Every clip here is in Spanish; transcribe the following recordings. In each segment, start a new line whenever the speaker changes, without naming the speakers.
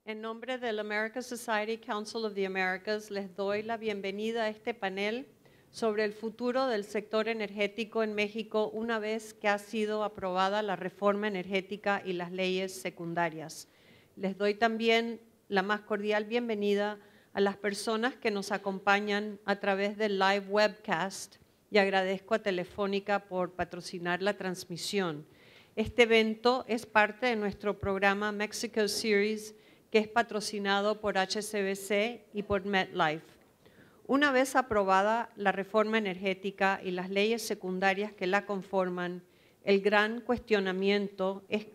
En nombre del American Society Council of the Americas, les doy la bienvenida a este panel sobre el futuro del sector energético en México una vez que ha sido aprobada la reforma energética y las leyes secundarias. Les doy también la más cordial bienvenida a las personas que nos acompañan a través del live webcast y agradezco a Telefónica por patrocinar la transmisión. Este evento es parte de nuestro programa Mexico Series, que es patrocinado por HSBC y por MetLife. Una vez aprobada la reforma energética y las leyes secundarias que la conforman, el gran cuestionamiento es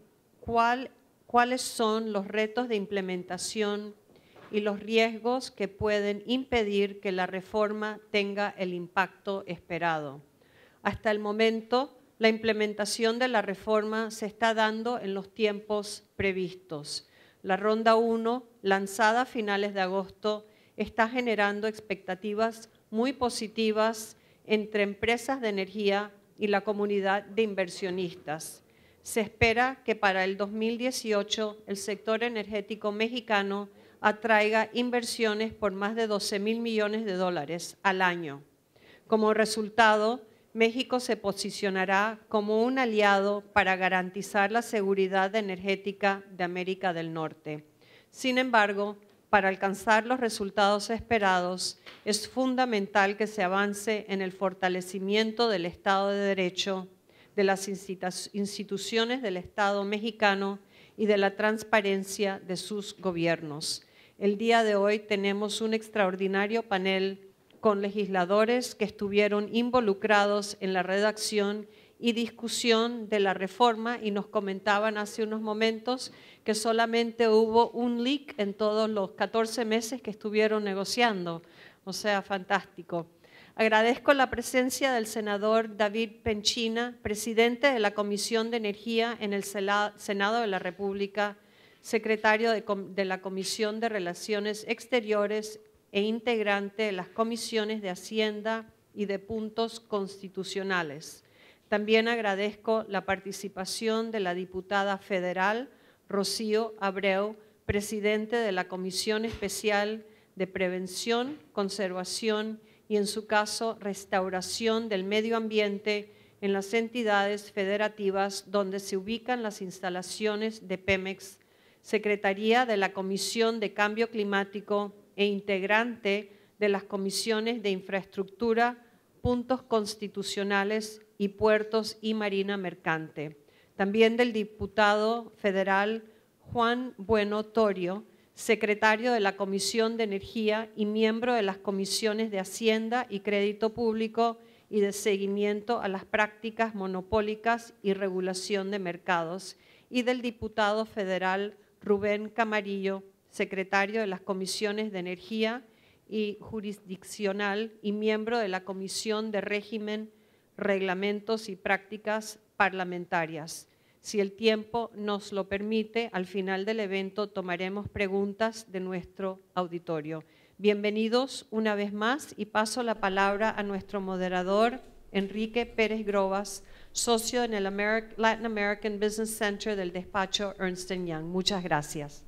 cuáles son los retos de implementación y los riesgos que pueden impedir que la reforma tenga el impacto esperado. Hasta el momento, la implementación de la reforma se está dando en los tiempos previstos. La Ronda 1, lanzada a finales de agosto, está generando expectativas muy positivas entre empresas de energía y la comunidad de inversionistas. Se espera que para el 2018 el sector energético mexicano atraiga inversiones por más de 12,000 millones de dólares al año. Como resultado, México se posicionará como un aliado para garantizar la seguridad energética de América del Norte. Sin embargo, para alcanzar los resultados esperados, es fundamental que se avance en el fortalecimiento del Estado de Derecho, de las instituciones del Estado mexicano y de la transparencia de sus gobiernos. El día de hoy tenemos un extraordinario panel con legisladores que estuvieron involucrados en la redacción y discusión de la reforma y nos comentaban hace unos momentos que solamente hubo un leak en todos los 14 meses que estuvieron negociando. O sea, fantástico. Agradezco la presencia del senador David Penchina, presidente de la Comisión de Energía en el Senado de la República, secretario de la Comisión de Relaciones Exteriores e integrante de las comisiones de Hacienda y de Puntos Constitucionales. También agradezco la participación de la diputada federal Rocío Abreu, presidente de la Comisión Especial de Prevención, Conservación y, en su caso, Restauración del Medio Ambiente en las entidades federativas donde se ubican las instalaciones de Pemex, secretaría de la Comisión de Cambio Climático e integrante de las comisiones de Infraestructura, Puntos Constitucionales y Puertos y Marina Mercante. También del diputado federal Juan Bueno Torio, secretario de la Comisión de Energía y miembro de las comisiones de Hacienda y Crédito Público y de seguimiento a las prácticas monopólicas y regulación de mercados, y del diputado federal Rubén Camarillo, secretario de las comisiones de Energía y Jurisdiccional y miembro de la Comisión de Régimen, Reglamentos y Prácticas Parlamentarias. Si el tiempo nos lo permite, al final del evento tomaremos preguntas de nuestro auditorio. Bienvenidos una vez más y paso la palabra a nuestro moderador, Enrique Pérez Grobas, socio en el Latin American Business Center del despacho Ernst & Young. Muchas gracias.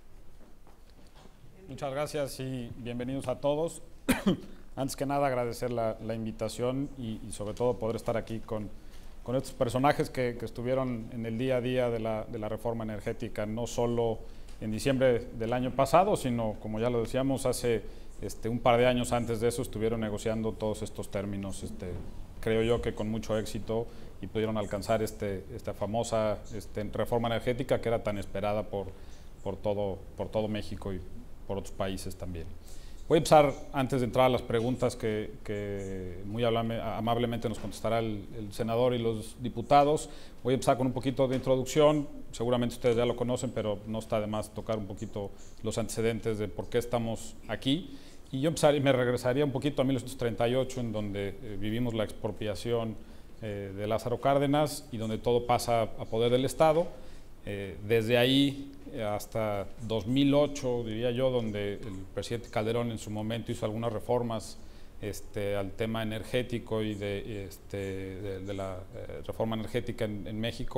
Muchas gracias y bienvenidos a todos. Antes que nada, agradecer la invitación y sobre todo poder estar aquí con estos personajes que estuvieron en el día a día de la reforma energética, no solo en diciembre del año pasado, sino, como ya lo decíamos, hace un par de años antes de eso estuvieron negociando todos estos términos, creo yo que con mucho éxito, y pudieron alcanzar esta famosa reforma energética que era tan esperada por todo México y por otros países también. Voy a empezar, antes de entrar a las preguntas que muy amablemente nos contestará el senador y los diputados, voy a empezar con un poquito de introducción. Seguramente ustedes ya lo conocen, pero no está de más tocar un poquito los antecedentes de por qué estamos aquí. Y yo me regresaría un poquito a 1938, en donde vivimos la expropiación de Lázaro Cárdenas y donde todo pasa a poder del Estado. Desde ahí hasta 2008, diría yo, donde el presidente Calderón en su momento hizo algunas reformas al tema energético y de la reforma energética en México,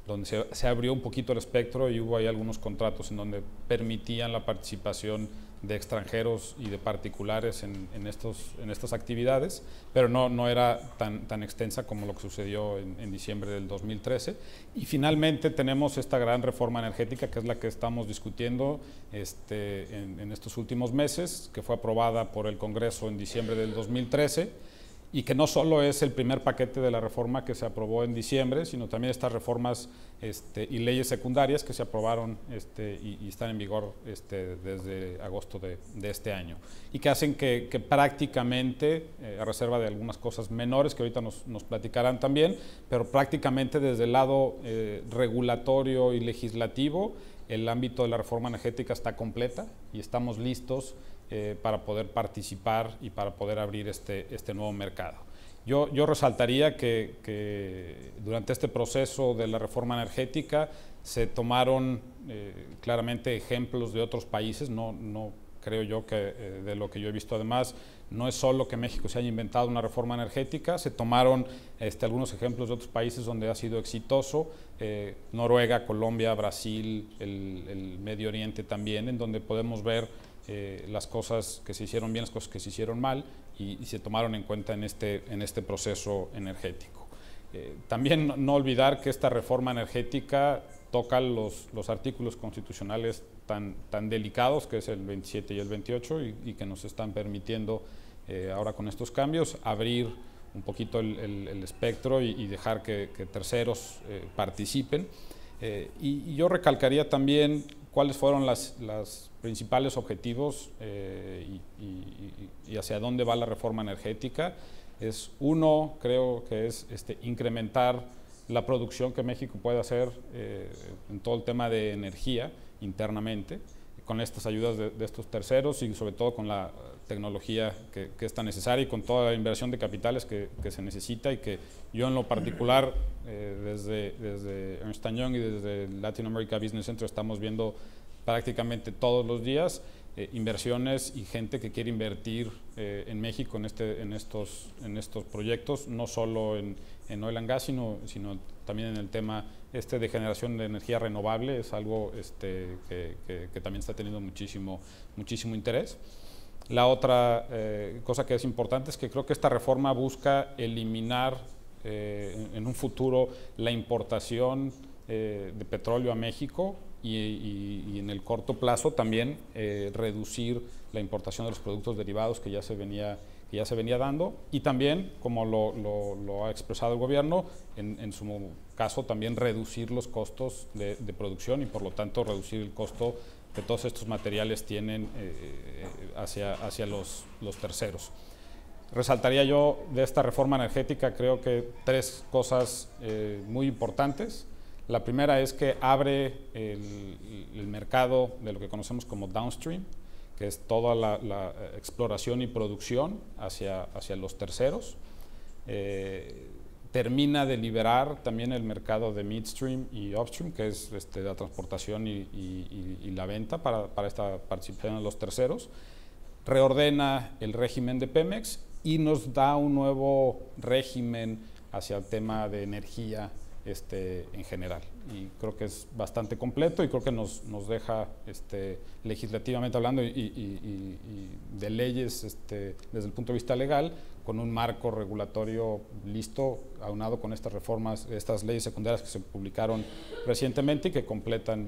donde se abrió un poquito el espectro y hubo ahí algunos contratos en donde permitían la participación de extranjeros y de particulares en estas actividades, pero no era tan extensa como lo que sucedió en diciembre del 2013. Y finalmente tenemos esta gran reforma energética, que es la que estamos discutiendo en estos últimos meses, que fue aprobada por el Congreso en diciembre del 2013, y que no solo es el primer paquete de la reforma que se aprobó en diciembre, sino también estas reformas y leyes secundarias que se aprobaron y están en vigor desde agosto de este año, y que hacen que prácticamente, a reserva de algunas cosas menores que ahorita nos platicarán también, pero prácticamente desde el lado regulatorio y legislativo, el ámbito de la reforma energética está completa y estamos listos para poder participar y para poder abrir este nuevo mercado. Yo resaltaría que durante este proceso de la reforma energética se tomaron claramente ejemplos de otros países, no creo yo que de lo que yo he visto además, no es solo que México se haya inventado una reforma energética, se tomaron algunos ejemplos de otros países donde ha sido exitoso, Noruega, Colombia, Brasil, el Medio Oriente también, en donde podemos ver las cosas que se hicieron bien, las cosas que se hicieron mal y se tomaron en cuenta en este proceso energético. También no olvidar que esta reforma energética toca los artículos constitucionales tan delicados, que es el 27 y el 28, y que nos están permitiendo ahora con estos cambios abrir un poquito el espectro y dejar que terceros participen. Y yo recalcaría también cuáles fueron los principales objetivos y hacia dónde va la reforma energética. Uno, creo que es incrementar la producción que México puede hacer en todo el tema de energía internamente, con estas ayudas de estos terceros y sobre todo con la tecnología que es tan necesaria y con toda la inversión de capitales que se necesita, y que yo en lo particular desde Ernst & Young y desde Latin America Business Center estamos viendo prácticamente todos los días inversiones y gente que quiere invertir en México en estos proyectos, no solo en oil and gas, sino también en el tema de generación de energía renovable. Es algo que también está teniendo muchísimo interés. La otra cosa que es importante es que creo que esta reforma busca eliminar en un futuro la importación de petróleo a México y en el corto plazo también reducir la importación de los productos derivados que ya se venía dando, y también, como lo ha expresado el gobierno, en su caso también reducir los costos de producción y por lo tanto reducir el costo que todos estos materiales tienen hacia los terceros. Resaltaría yo de esta reforma energética, creo que tres cosas muy importantes. La primera es que abre el mercado de lo que conocemos como downstream, que es toda la exploración y producción hacia los terceros. Termina de liberar también el mercado de midstream y upstream, que es la transportación y la venta para esta participación de los terceros. Reordena el régimen de Pemex y nos da un nuevo régimen hacia el tema de energía en general, y creo que es bastante completo y creo que nos deja legislativamente hablando y de leyes desde el punto de vista legal, con un marco regulatorio listo, aunado con estas reformas, estas leyes secundarias que se publicaron recientemente y que completan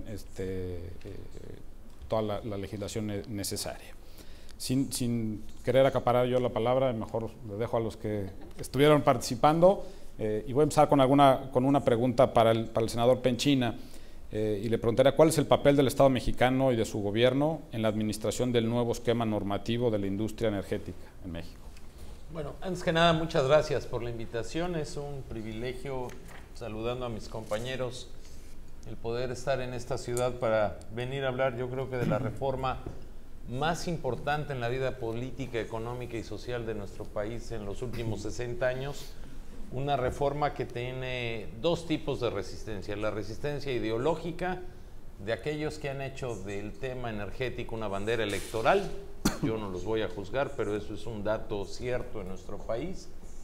toda la legislación necesaria. Sin querer acaparar yo la palabra, mejor le dejo a los que estuvieron participando. Y voy a empezar con una pregunta para el senador Penchina, y le preguntaría cuál es el papel del Estado mexicano y de su gobierno en la administración del nuevo esquema normativo de la industria energética en México.
Bueno, antes que nada, muchas gracias por la invitación. Es un privilegio, saludando a mis compañeros, el poder estar en esta ciudad para venir a hablar, yo creo que de la reforma más importante en la vida política, económica y social de nuestro país en los últimos 60 años. Una reforma que tiene dos tipos de resistencia: la resistencia ideológica de aquellos que han hecho del tema energético una bandera electoral. Yo no los voy a juzgar, pero eso es un dato cierto en nuestro país.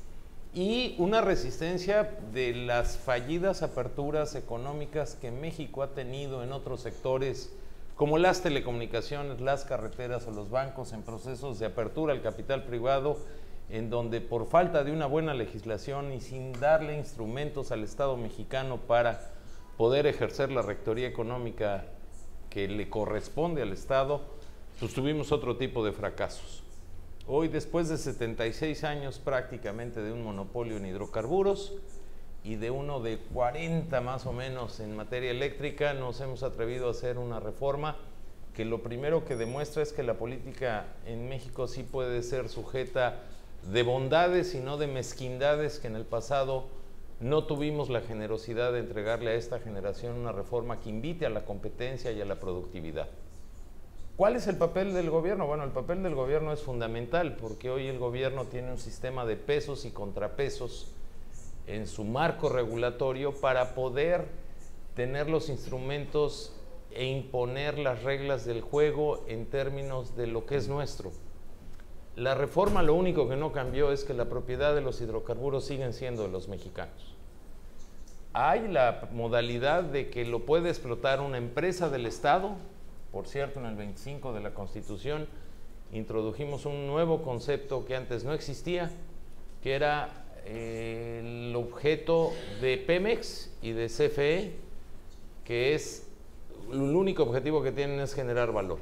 y una resistencia de las fallidas aperturas económicas que México ha tenido en otros sectores, como las telecomunicaciones, las carreteras o los bancos, en procesos de apertura al capital privado, en donde por falta de una buena legislación y sin darle instrumentos al Estado mexicano para poder ejercer la rectoría económica que le corresponde al Estado, pues tuvimos otro tipo de fracasos. Hoy, después de 76 años prácticamente de un monopolio en hidrocarburos y de uno de 40 más o menos en materia eléctrica, nos hemos atrevido a hacer una reforma que lo primero que demuestra es que la política en México sí puede ser sujeta de bondades y no de mezquindades, que en el pasado no tuvimos la generosidad de entregarle a esta generación una reforma que invite a la competencia y a la productividad. ¿Cuál es el papel del gobierno? Bueno, el papel del gobierno es fundamental, porque hoy el gobierno tiene un sistema de pesos y contrapesos en su marco regulatorio para poder tener los instrumentos e imponer las reglas del juego en términos de lo que es nuestro. La reforma lo único que no cambió es que la propiedad de los hidrocarburos siguen siendo de los mexicanos. Hay la modalidad de que lo puede explotar una empresa del Estado. Por cierto, en el 25 de la Constitución introdujimos un nuevo concepto que antes no existía, que era el objeto de Pemex y de CFE, que es el único objetivo que tienen es generar valor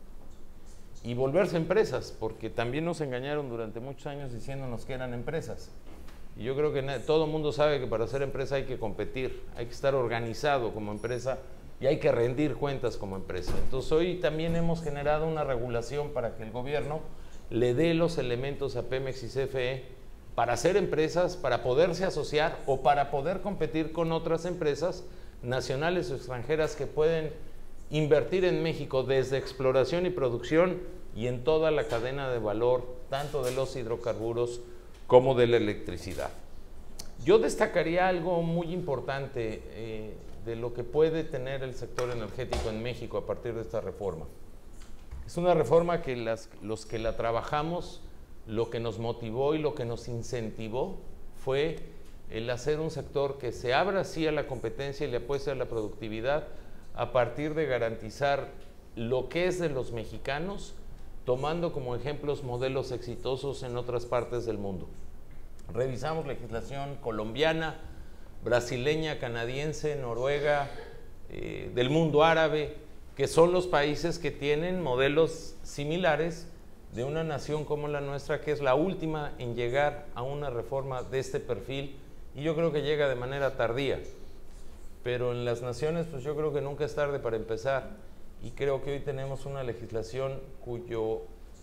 y volverse empresas, porque también nos engañaron durante muchos años diciéndonos que eran empresas. Y yo creo que todo el mundo sabe que para ser empresa hay que competir, hay que estar organizado como empresa y hay que rendir cuentas como empresa. Entonces hoy también hemos generado una regulación para que el gobierno le dé los elementos a Pemex y CFE para ser empresas, para poderse asociar o para poder competir con otras empresas nacionales o extranjeras que pueden invertir en México desde exploración y producción y en toda la cadena de valor, tanto de los hidrocarburos como de la electricidad. Yo destacaría algo muy importante de lo que puede tener el sector energético en México a partir de esta reforma. Es una reforma que los que la trabajamos, lo que nos motivó y lo que nos incentivó fue el hacer un sector que se abra así a la competencia y le apueste a la productividad a partir de garantizar lo que es de los mexicanos, tomando como ejemplos modelos exitosos en otras partes del mundo. Revisamos legislación colombiana, brasileña, canadiense, noruega, del mundo árabe, que son los países que tienen modelos similares de una nación como la nuestra, que es la última en llegar a una reforma de este perfil, y yo creo que llega de manera tardía. Pero en las naciones, pues yo creo que nunca es tarde para empezar, y creo que hoy tenemos una legislación cuyo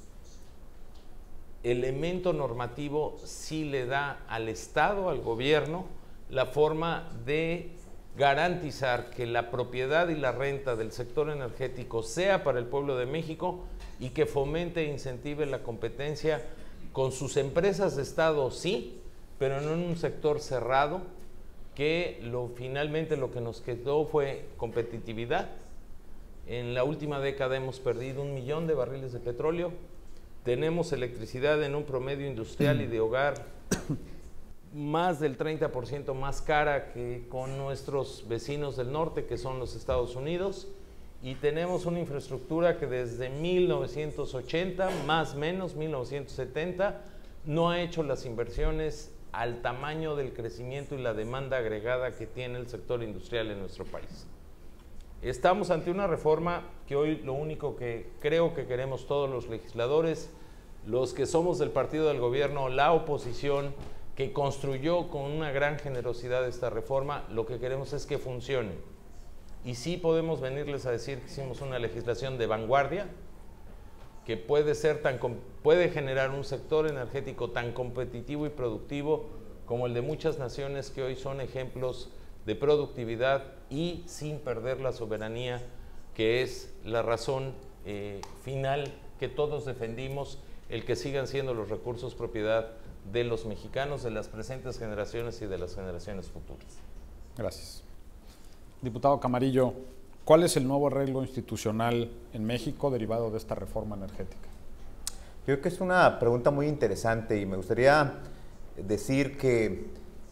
elemento normativo sí le da al Estado, al gobierno, la forma de garantizar que la propiedad y la renta del sector energético sea para el pueblo de México y que fomente e incentive la competencia con sus empresas de Estado, sí, pero no en un sector cerrado, que finalmente lo que nos quedó fue competitividad. En la última década hemos perdido 1 millón de barriles de petróleo, tenemos electricidad en un promedio industrial y de hogar más del 30% más cara que con nuestros vecinos del norte, que son los Estados Unidos, y tenemos una infraestructura que desde 1980, más o menos 1970, no ha hecho las inversiones al tamaño del crecimiento y la demanda agregada que tiene el sector industrial en nuestro país. Estamos ante una reforma que hoy lo único que creo que queremos todos los legisladores, los que somos del partido del gobierno, la oposición, que construyó con una gran generosidad esta reforma, lo que queremos es que funcione. Y sí podemos venirles a decir que hicimos una legislación de vanguardia, que puede generar un sector energético tan competitivo y productivo como el de muchas naciones que hoy son ejemplos de productividad y sin perder la soberanía, que es la razón final que todos defendimos, el que sigan siendo los recursos propiedad de los mexicanos, de las presentes generaciones y de las generaciones futuras.
Gracias. Diputado Camarillo, ¿cuál es el nuevo arreglo institucional en México derivado de esta reforma energética?
Creo que es una pregunta muy interesante y me gustaría decir que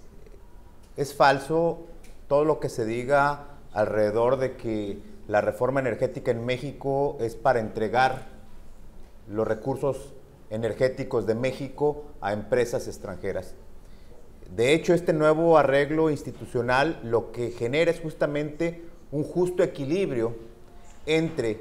es falso todo lo que se diga alrededor de que la reforma energética en México es para entregar los recursos energéticos de México a empresas extranjeras. De hecho, este nuevo arreglo institucional lo que genera es justamente un justo equilibrio entre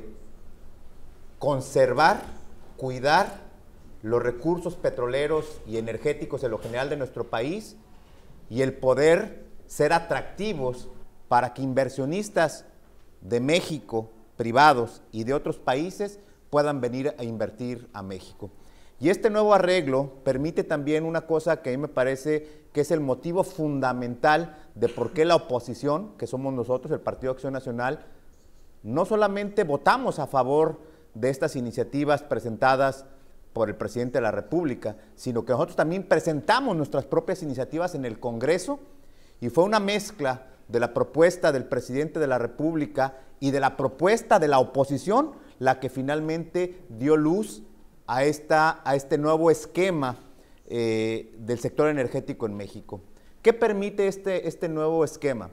conservar, cuidar los recursos petroleros y energéticos en lo general de nuestro país y el poder ser atractivos para que inversionistas de México, privados y de otros países, puedan venir a invertir a México. Y este nuevo arreglo permite también una cosa que a mí me parece que es el motivo fundamental de por qué la oposición, que somos nosotros, el Partido Acción Nacional, no solamente votamos a favor de estas iniciativas presentadas por el presidente de la República, sino que nosotros también presentamos nuestras propias iniciativas en el Congreso, y fue una mezcla de la propuesta del presidente de la República y de la propuesta de la oposición la que finalmente dio luz a este nuevo esquema del sector energético en México. ¿Qué permite este nuevo esquema?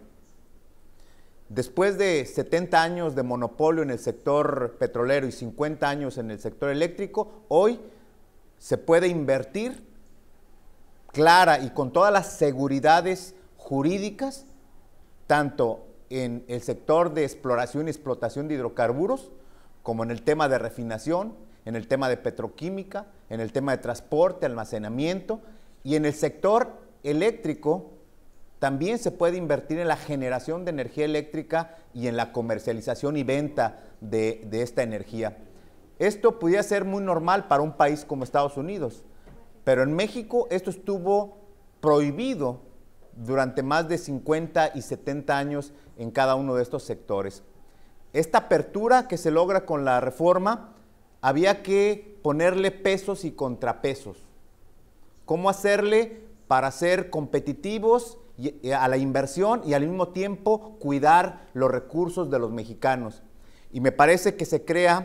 Después de 70 años de monopolio en el sector petrolero y 50 años en el sector eléctrico, hoy se puede invertir clara y con todas las seguridades jurídicas, tanto en el sector de exploración y explotación de hidrocarburos, como en el tema de refinación, en el tema de petroquímica, en el tema de transporte, almacenamiento, y en el sector eléctrico también se puede invertir en la generación de energía eléctrica y en la comercialización y venta de esta energía. Esto pudiera ser muy normal para un país como Estados Unidos, pero en México esto estuvo prohibido durante más de 50 y 70 años en cada uno de estos sectores. Esta apertura que se logra con la reforma, había que ponerle pesos y contrapesos. ¿Cómo hacerle para ser competitivos a la inversión y al mismo tiempo cuidar los recursos de los mexicanos? Y me parece que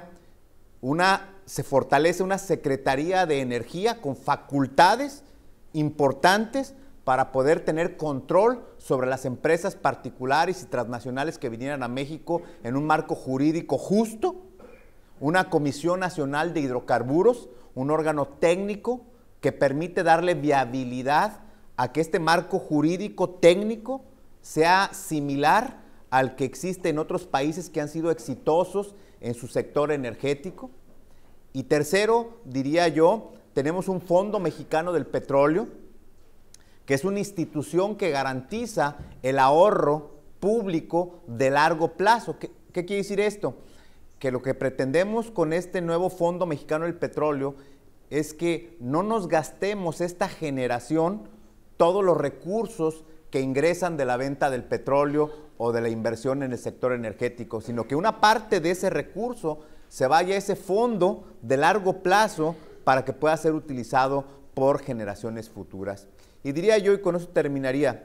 se fortalece una Secretaría de Energía con facultades importantes para poder tener control sobre las empresas particulares y transnacionales que vinieran a México en un marco jurídico justo, una Comisión Nacional de Hidrocarburos, un órgano técnico que permite darle viabilidad a que este marco jurídico técnico sea similar al que existe en otros países que han sido exitosos en su sector energético. Y tercero, diría yo, tenemos un Fondo Mexicano del Petróleo, que es una institución que garantiza el ahorro público de largo plazo. ¿Qué quiere decir esto? Que lo que pretendemos con este nuevo Fondo Mexicano del Petróleo es que no nos gastemos esta generación todos los recursos que ingresan de la venta del petróleo o de la inversión en el sector energético, sino que una parte de ese recurso se vaya a ese fondo de largo plazo para que pueda ser utilizado por generaciones futuras. Y diría yo, y con eso terminaría,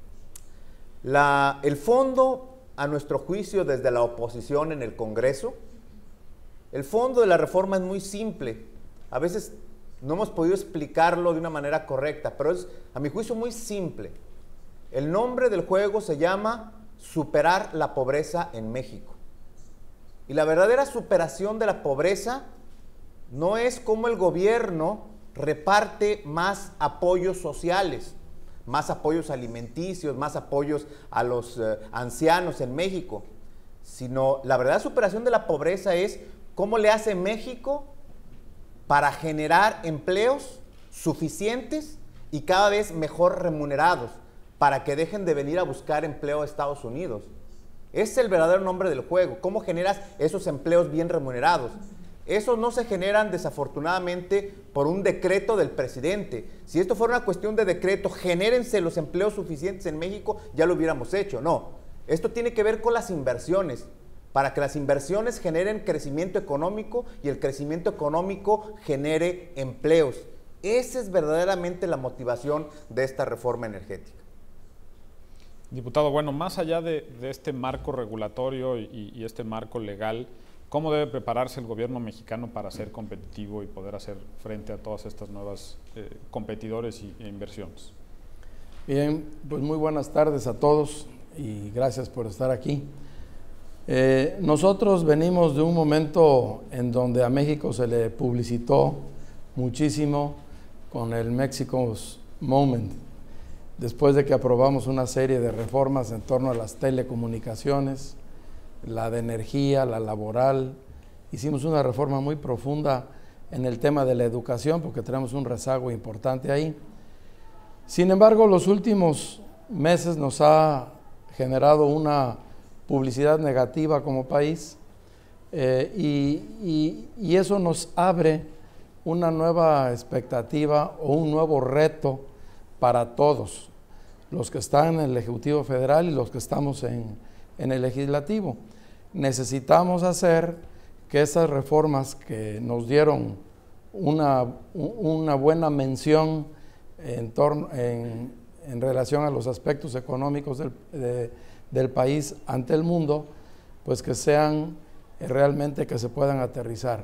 el fondo, a nuestro juicio, desde la oposición en el Congreso, el fondo de la reforma es muy simple. A veces no hemos podido explicarlo de una manera correcta, pero es, a mi juicio, muy simple. El nombre del juego se llama Superar la Pobreza en México. Y la verdadera superación de la pobreza no es cómo el gobierno reparte más apoyos sociales, más apoyos alimenticios, más apoyos a los ancianos en México, sino la verdadera superación de la pobreza es cómo le hace México para generar empleos suficientes y cada vez mejor remunerados, para que dejen de venir a buscar empleo a Estados Unidos. Ese es el verdadero nombre del juego. ¿Cómo generas esos empleos bien remunerados? Esos no se generan desafortunadamente por un decreto del presidente. Si esto fuera una cuestión de decreto, genérense los empleos suficientes en México, ya lo hubiéramos hecho. No, esto tiene que ver con las inversiones, para que las inversiones generen crecimiento económico y el crecimiento económico genere empleos. Esa es verdaderamente la motivación de esta reforma energética.
Diputado, bueno, más allá de este marco regulatorio y este marco legal, ¿Cómo debe prepararse el gobierno mexicano para ser competitivo y poder hacer frente a todas estas nuevas competidores e inversiones?
Bien, pues muy buenas tardes a todos y gracias por estar aquí. Nosotros venimos de un momento en donde a México se le publicitó muchísimo con el Mexico's Moment, después de que aprobamos una serie de reformas en torno a las telecomunicaciones, la de energía, la laboral. Hicimos una reforma muy profunda en el tema de la educación porque tenemos un rezago importante ahí. Sin embargo, los últimos meses nos ha generado una publicidad negativa como país y eso nos abre una nueva expectativa o un nuevo reto para todos, los que están en el Ejecutivo Federal y los que estamos en el Legislativo. Necesitamos hacer que esas reformas que nos dieron una buena mención en relación a los aspectos económicos del país ante el mundo, pues que sean realmente que se puedan aterrizar.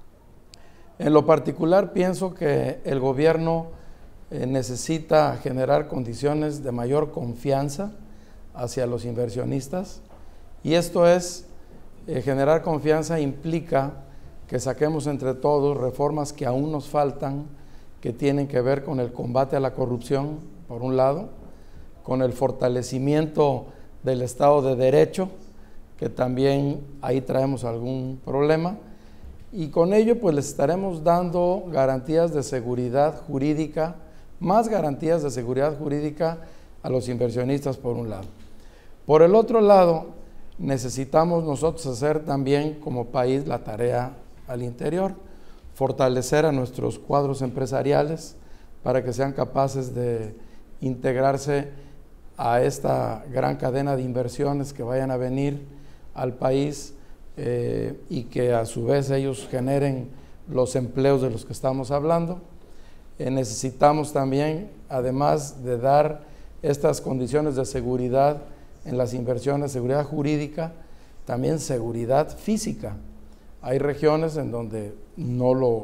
En lo particular pienso que el gobierno necesita generar condiciones de mayor confianza hacia los inversionistas, y esto es, generar confianza implica que saquemos entre todos reformas que aún nos faltan, que tienen que ver con el combate a la corrupción, por un lado, con el fortalecimiento del Estado de Derecho, que también ahí traemos algún problema, y con ello pues les estaremos dando garantías de seguridad jurídica, más garantías de seguridad jurídica a los inversionistas por un lado. Por el otro lado, necesitamos nosotros hacer también como país la tarea al interior, fortalecer a nuestros cuadros empresariales para que sean capaces de integrarse a esta gran cadena de inversiones que vayan a venir al país y que a su vez ellos generen los empleos de los que estamos hablando. Necesitamos también, además de dar estas condiciones de seguridad en las inversiones, seguridad jurídica, también seguridad física. Hay regiones en donde no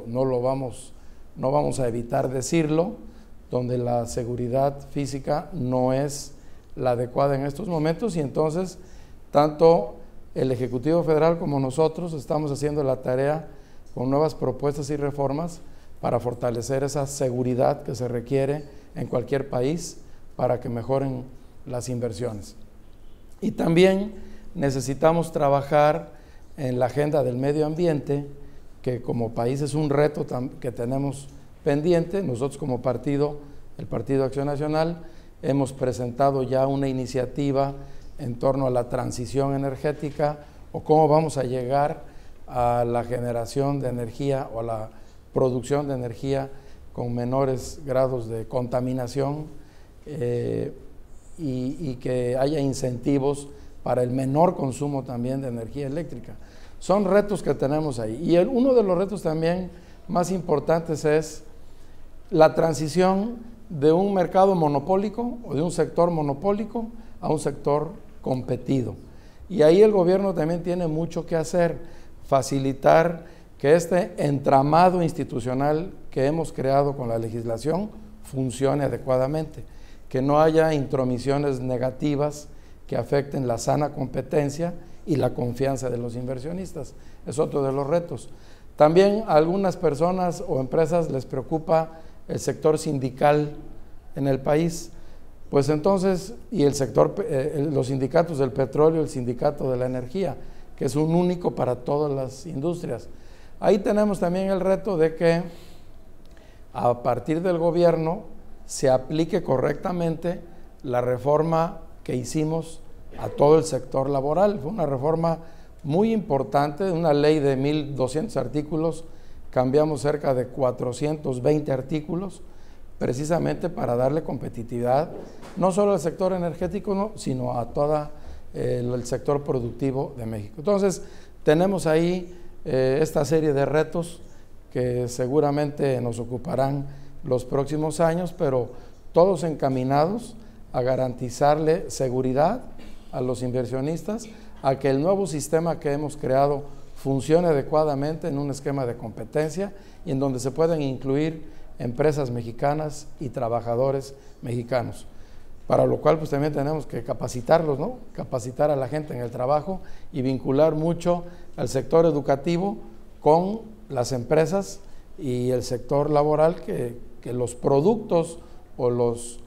vamos a evitar decirlo, donde la seguridad física no es la adecuada en estos momentos, y entonces tanto el Ejecutivo Federal como nosotros estamos haciendo la tarea con nuevas propuestas y reformas para fortalecer esa seguridad que se requiere en cualquier país para que mejoren las inversiones. Y también necesitamos trabajar en la agenda del medio ambiente, que como país es un reto que tenemos pendiente. Nosotros como partido, el Partido Acción Nacional, hemos presentado ya una iniciativa en torno a la transición energética o cómo vamos a llegar a la generación de energía o a la producción de energía con menores grados de contaminación y que haya incentivos para el menor consumo también de energía eléctrica. Son retos que tenemos ahí. Y uno de los retos también más importantes es la transición de un mercado monopólico o de un sector monopólico a un sector competido. Y ahí el gobierno también tiene mucho que hacer, facilitar que este entramado institucional que hemos creado con la legislación funcione adecuadamente, que no haya intromisiones negativas que afecten la sana competencia y la confianza de los inversionistas. Es otro de los retos. También a algunas personas o empresas les preocupa el sector sindical en el país, pues entonces, y el sector, los sindicatos del petróleo, el sindicato de la energía, que es un único para todas las industrias. Ahí tenemos también el reto de que a partir del gobierno se aplique correctamente la reforma que hicimos a todo el sector laboral. Fue una reforma muy importante, una ley de 1,200 artículos, cambiamos cerca de 420 artículos, precisamente para darle competitividad, no solo al sector energético, sino a todo el sector productivo de México. Entonces, tenemos ahí esta serie de retos que seguramente nos ocuparán los próximos años, pero todos encaminados a garantizarle seguridad a los inversionistas, a que el nuevo sistema que hemos creado funcione adecuadamente en un esquema de competencia y en donde se puedan incluir empresas mexicanas y trabajadores mexicanos. Para lo cual pues también tenemos que capacitarlos, ¿no? Capacitar a la gente en el trabajo y vincular mucho al sector educativo con las empresas y el sector laboral, que los productos o los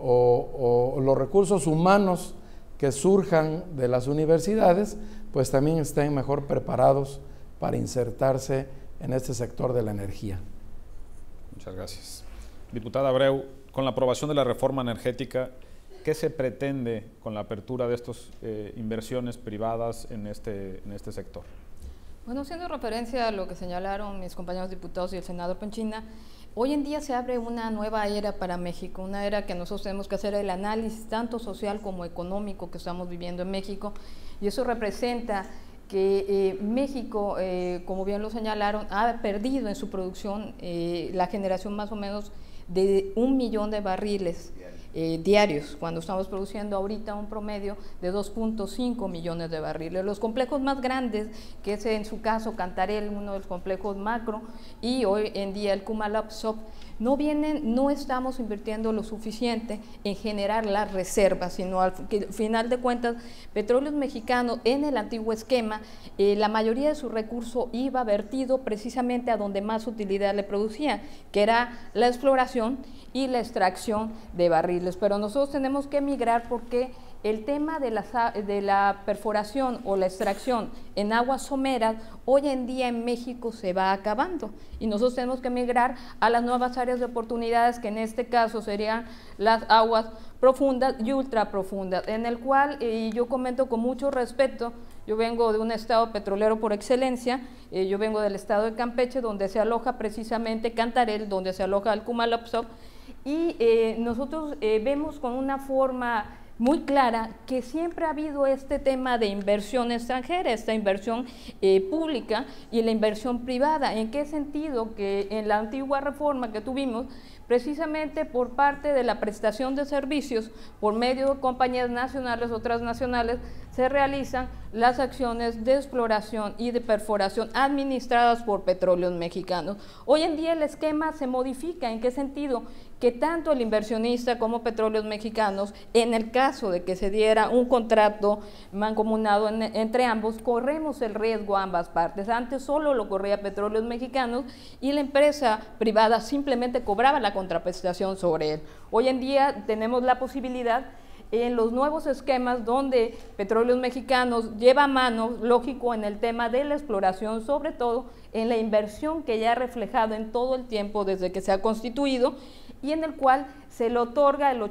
recursos humanos que surjan de las universidades pues también estén mejor preparados para insertarse en este sector de la energía.
Muchas gracias. Diputada Abreu, con la aprobación de la reforma energética, ¿qué se pretende con la apertura de estas inversiones privadas en este sector?
Bueno, haciendo referencia a lo que señalaron mis compañeros diputados y el senador Penchina, hoy en día se abre una nueva era para México, una era que nosotros tenemos que hacer el análisis tanto social como económico que estamos viviendo en México, y eso representa que México, como bien lo señalaron, ha perdido en su producción la generación más o menos de 1 millón de barriles diarios, cuando estamos produciendo ahorita un promedio de 2.5 millones de barriles. Los complejos más grandes, que es en su caso Cantarell, uno de los complejos macro, y hoy en día el Kumalapsop, no estamos invirtiendo lo suficiente en generar las reservas, sino al final de cuentas, Petróleos Mexicanos en el antiguo esquema, la mayoría de su recurso iba vertido precisamente a donde más utilidad le producía, que era la exploración y la extracción de barriles. Pero nosotros tenemos que migrar porque el tema de la perforación o la extracción en aguas someras hoy en día en México se va acabando y nosotros tenemos que migrar a las nuevas áreas de oportunidades, que en este caso serían las aguas profundas y ultraprofundas, en el cual, y yo comento con mucho respeto, yo vengo de un estado petrolero por excelencia, yo vengo del estado de Campeche, donde se aloja precisamente Cantarell, donde se aloja el Kumalapsop, y nosotros vemos con una forma muy clara que siempre ha habido este tema de inversión extranjera, esta inversión pública y la inversión privada. ¿En qué sentido? Que en la antigua reforma que tuvimos, precisamente por parte de la prestación de servicios por medio de compañías nacionales o transnacionales, se realizan las acciones de exploración y de perforación administradas por Petróleos Mexicanos. Hoy en día el esquema se modifica. ¿En qué sentido? Que tanto el inversionista como Petróleos Mexicanos, en el caso de que se diera un contrato mancomunado entre ambos, corremos el riesgo a ambas partes. Antes solo lo corría Petróleos Mexicanos y la empresa privada simplemente cobraba la contraprestación sobre él. Hoy en día tenemos la posibilidad en los nuevos esquemas donde Petróleos Mexicanos lleva mano, lógico, en el tema de la exploración, sobre todo en la inversión que ya ha reflejado en todo el tiempo desde que se ha constituido, y en el cual se le otorga el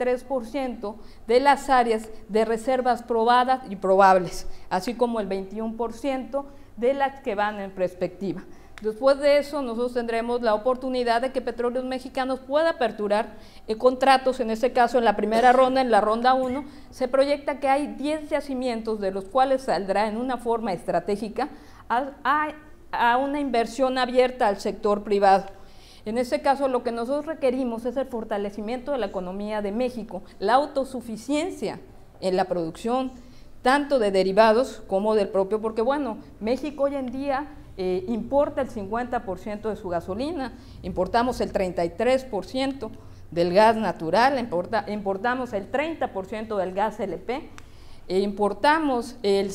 83% de las áreas de reservas probadas y probables, así como el 21% de las que van en perspectiva. Después de eso, nosotros tendremos la oportunidad de que Petróleos Mexicanos pueda aperturar contratos, en este caso en la primera ronda, en la ronda 1, se proyecta que hay 10 yacimientos, de los cuales saldrá en una forma estratégica a una inversión abierta al sector privado. En este caso, lo que nosotros requerimos es el fortalecimiento de la economía de México, la autosuficiencia en la producción, tanto de derivados como del propio, porque bueno, México hoy en día importa el 50% de su gasolina, importamos el 33% del gas natural, importamos el 30% del gas LP, importamos el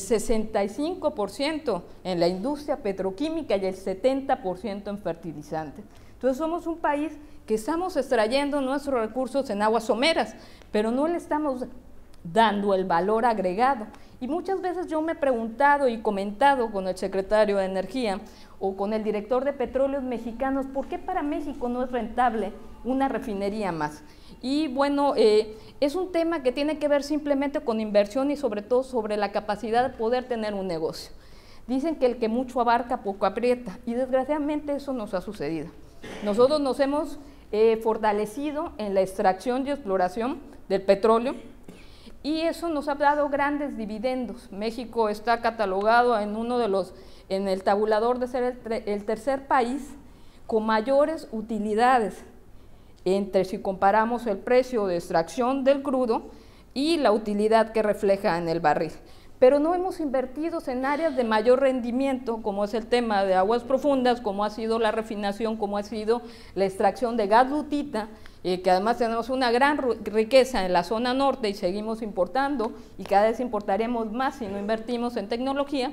65% en la industria petroquímica y el 70% en fertilizantes. Entonces somos un país que estamos extrayendo nuestros recursos en aguas someras, pero no le estamos dando el valor agregado. Y muchas veces yo me he preguntado y comentado con el secretario de Energía o con el director de Petróleos Mexicanos, ¿por qué para México no es rentable una refinería más? Y bueno, es un tema que tiene que ver simplemente con inversión y sobre todo sobre la capacidad de poder tener un negocio. Dicen que el que mucho abarca, poco aprieta, y desgraciadamente eso nos ha sucedido. Nosotros nos hemos fortalecido en la extracción y exploración del petróleo, y eso nos ha dado grandes dividendos. México está catalogado en el tabulador de ser el tercer país con mayores utilidades, si comparamos el precio de extracción del crudo y la utilidad que refleja en el barril. pero no hemos invertido en áreas de mayor rendimiento, como es el tema de aguas profundas, como ha sido la refinación, como ha sido la extracción de gas lutita, que además tenemos una gran riqueza en la zona norte y seguimos importando, y cada vez importaremos más si no invertimos en tecnología.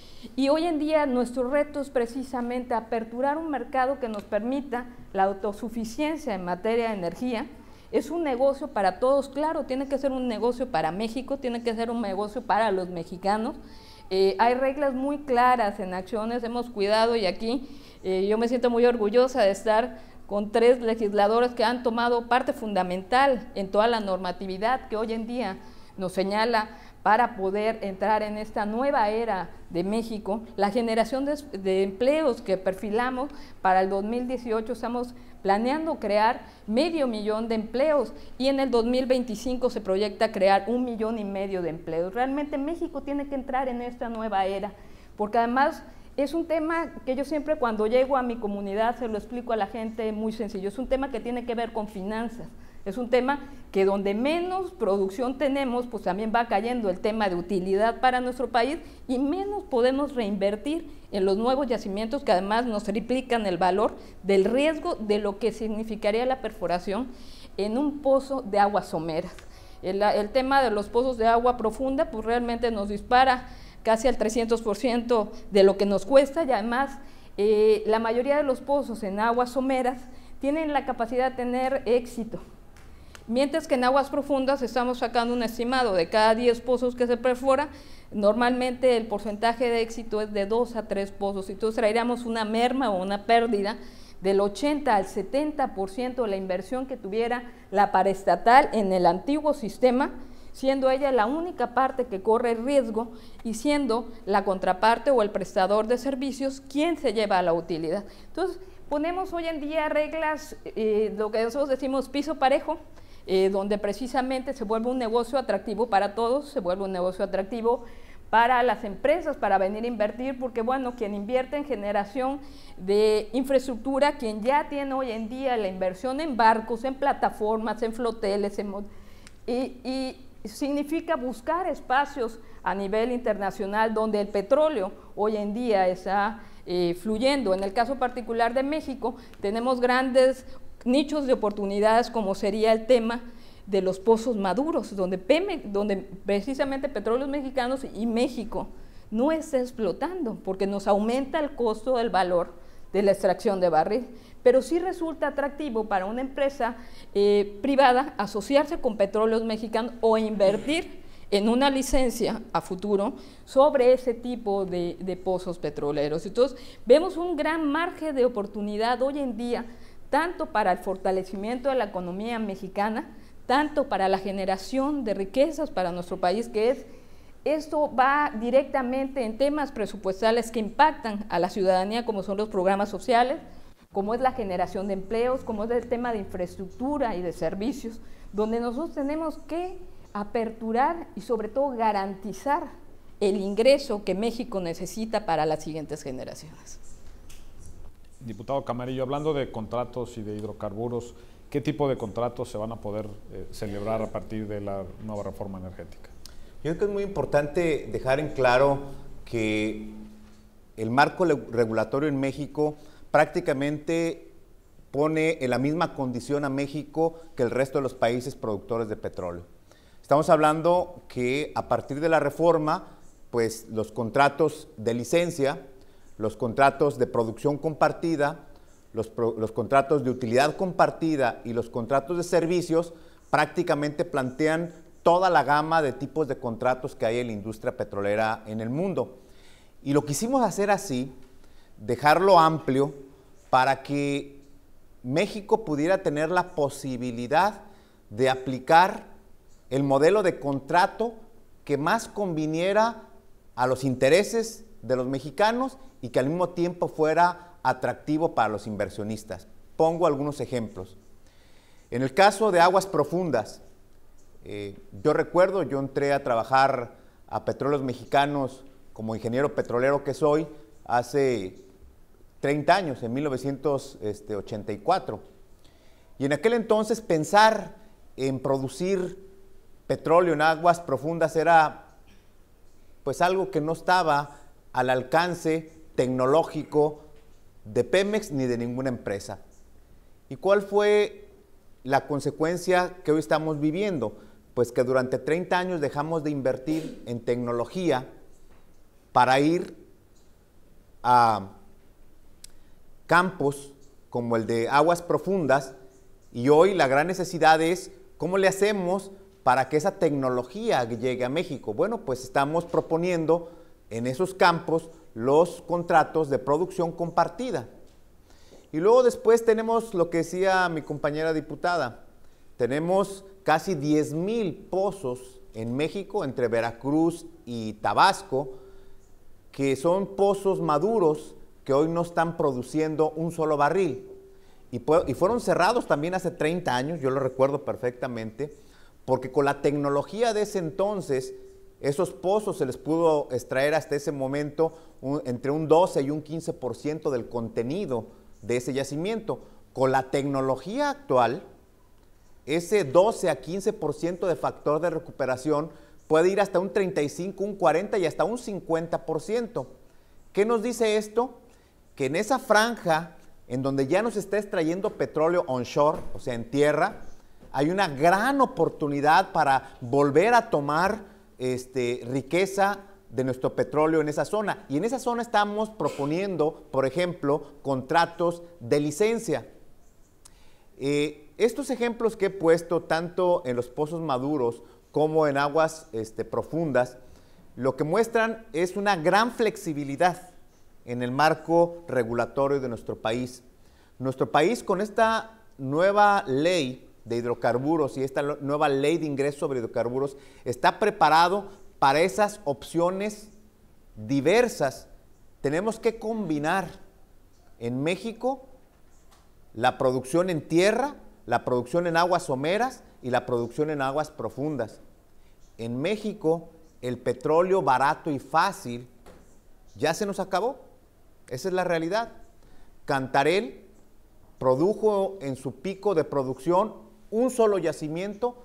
Y hoy en día nuestro reto es precisamente aperturar un mercado que nos permita la autosuficiencia en materia de energía. Es un negocio para todos, claro, tiene que ser un negocio para México, tiene que ser un negocio para los mexicanos. Hay reglas muy claras en acciones, hemos cuidado, y aquí yo me siento muy orgullosa de estar con 3 legisladores que han tomado parte fundamental en toda la normatividad que hoy en día nos señala para poder entrar en esta nueva era de México. La generación de empleos que perfilamos para el 2018, estamos planeando crear 500,000 de empleos, y en el 2025 se proyecta crear 1,5 millones de empleos. Realmente México tiene que entrar en esta nueva era, porque además es un tema que yo siempre cuando llego a mi comunidad se lo explico a la gente muy sencillo, es un tema que tiene que ver con finanzas. Es un tema que donde menos producción tenemos, pues también va cayendo el tema de utilidad para nuestro país, y menos podemos reinvertir en los nuevos yacimientos, que además nos triplican el valor del riesgo de lo que significaría la perforación en un pozo de aguas someras. El tema de los pozos de agua profunda pues realmente nos dispara casi al 300% de lo que nos cuesta, y además la mayoría de los pozos en aguas someras tienen la capacidad de tener éxito. Mientras que en aguas profundas estamos sacando un estimado de cada 10 pozos que se perfora, normalmente el porcentaje de éxito es de 2 a 3 pozos, entonces traeríamos una merma o una pérdida del 80 al 70% de la inversión que tuviera la paraestatal en el antiguo sistema, siendo ella la única parte que corre riesgo y siendo la contraparte o el prestador de servicios quien se lleva la utilidad. Entonces, ponemos hoy en día reglas, lo que nosotros decimos piso parejo, donde precisamente se vuelve un negocio atractivo para todos, se vuelve un negocio atractivo para las empresas, para venir a invertir, porque bueno, quien invierte en generación de infraestructura, quien ya tiene hoy en día la inversión en barcos, en plataformas, en floteles, y significa buscar espacios a nivel internacional donde el petróleo hoy en día está fluyendo. En el caso particular de México, tenemos grandes nichos de oportunidades, como sería el tema de los pozos maduros, donde precisamente Petróleos Mexicanos y México no está explotando, porque nos aumenta el costo del valor de la extracción de barril, pero sí resulta atractivo para una empresa privada asociarse con Petróleos Mexicanos o invertir en una licencia a futuro sobre ese tipo de pozos petroleros. Entonces, vemos un gran margen de oportunidad hoy en día, tanto para el fortalecimiento de la economía mexicana, tanto para la generación de riquezas para nuestro país, esto va directamente en temas presupuestales que impactan a la ciudadanía, como son los programas sociales, como es la generación de empleos, como es el tema de infraestructura y de servicios, donde nosotros tenemos que aperturar y sobre todo garantizar el ingreso que México necesita para las siguientes generaciones.
Diputado Camarillo, hablando de contratos y de hidrocarburos, ¿qué tipo de contratos se van a poder celebrar a partir de la nueva reforma energética?
Yo creo que es muy importante dejar en claro que el marco regulatorio en México prácticamente pone en la misma condición a México que el resto de los países productores de petróleo. Estamos hablando que a partir de la reforma, pues los contratos de licencia, los contratos de producción compartida, los contratos de utilidad compartida y los contratos de servicios prácticamente plantean toda la gama de tipos de contratos que hay en la industria petrolera en el mundo. Y lo quisimos hacer así, dejarlo amplio para que México pudiera tener la posibilidad de aplicar el modelo de contrato que más conviniera a los intereses de los mexicanos y que al mismo tiempo fuera atractivo para los inversionistas. Pongo algunos ejemplos. En el caso de aguas profundas, yo recuerdo, yo entré a trabajar a Petróleos Mexicanos como ingeniero petrolero que soy hace 30 años, en 1984. Y en aquel entonces pensar en producir petróleo en aguas profundas era pues algo que no estaba al alcance tecnológico de Pemex ni de ninguna empresa. ¿Y cuál fue la consecuencia que hoy estamos viviendo? Pues que durante 30 años dejamos de invertir en tecnología para ir a campos como el de aguas profundas, y hoy la gran necesidad es ¿cómo le hacemos para que esa tecnología llegue a México? Bueno, pues estamos proponiendo en esos campos los contratos de producción compartida. Y luego después tenemos lo que decía mi compañera diputada, tenemos casi 10,000 pozos en México, entre Veracruz y Tabasco, que son pozos maduros que hoy no están produciendo un solo barril. Y fueron cerrados también hace 30 años, yo lo recuerdo perfectamente, porque con la tecnología de ese entonces, esos pozos se les pudo extraer hasta ese momento entre un 12 y un 15% del contenido de ese yacimiento. Con la tecnología actual, ese 12 a 15% de factor de recuperación puede ir hasta un 35, un 40 y hasta un 50%. ¿Qué nos dice esto? Que en esa franja en donde ya nos está extrayendo petróleo onshore, o sea, en tierra, hay una gran oportunidad para volver a tomar riqueza de nuestro petróleo en esa zona. Y en esa zona estamos proponiendo, por ejemplo, contratos de licencia. Estos ejemplos que he puesto, tanto en los pozos maduros como en aguas profundas, lo que muestran es una gran flexibilidad en el marco regulatorio de nuestro país. Nuestro país, con esta nueva ley de hidrocarburos y esta nueva ley de ingresos sobre hidrocarburos, está preparado para esas opciones diversas. Tenemos que combinar en México la producción en tierra, la producción en aguas someras y la producción en aguas profundas. En México, el petróleo barato y fácil ya se nos acabó. Esa es la realidad. Cantarell produjo en su pico de producción un solo yacimiento,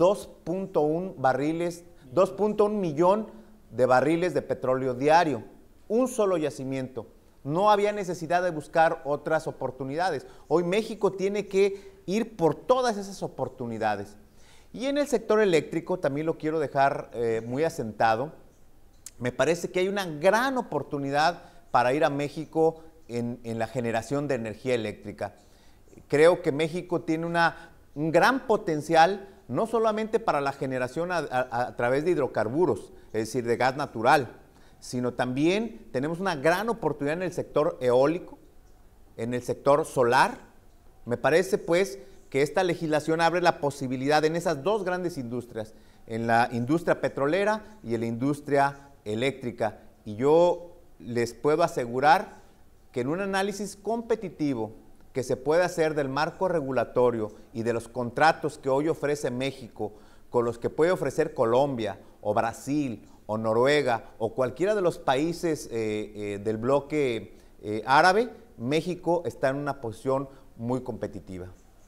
2.1 millón de barriles de petróleo diario. Un solo yacimiento. No había necesidad de buscar otras oportunidades. Hoy México tiene que ir por todas esas oportunidades. Y en el sector eléctrico, también lo quiero dejar muy asentado, me parece que hay una gran oportunidad para ir a México en la generación de energía eléctrica. Creo que México tiene un gran potencial, no solamente para la generación a través de hidrocarburos, es decir, de gas natural, sino también tenemos una gran oportunidad en el sector eólico, en el sector solar. Me parece pues que esta legislación abre la posibilidad en esas dos grandes industrias, en la industria petrolera y en la industria eléctrica. Y yo les puedo asegurar que en un análisis competitivo que se puede hacer del marco regulatorio y de los contratos que hoy ofrece México con los que puede ofrecer Colombia o Brasil o Noruega o cualquiera de los países del bloque árabe, México está en una posición muy competitiva.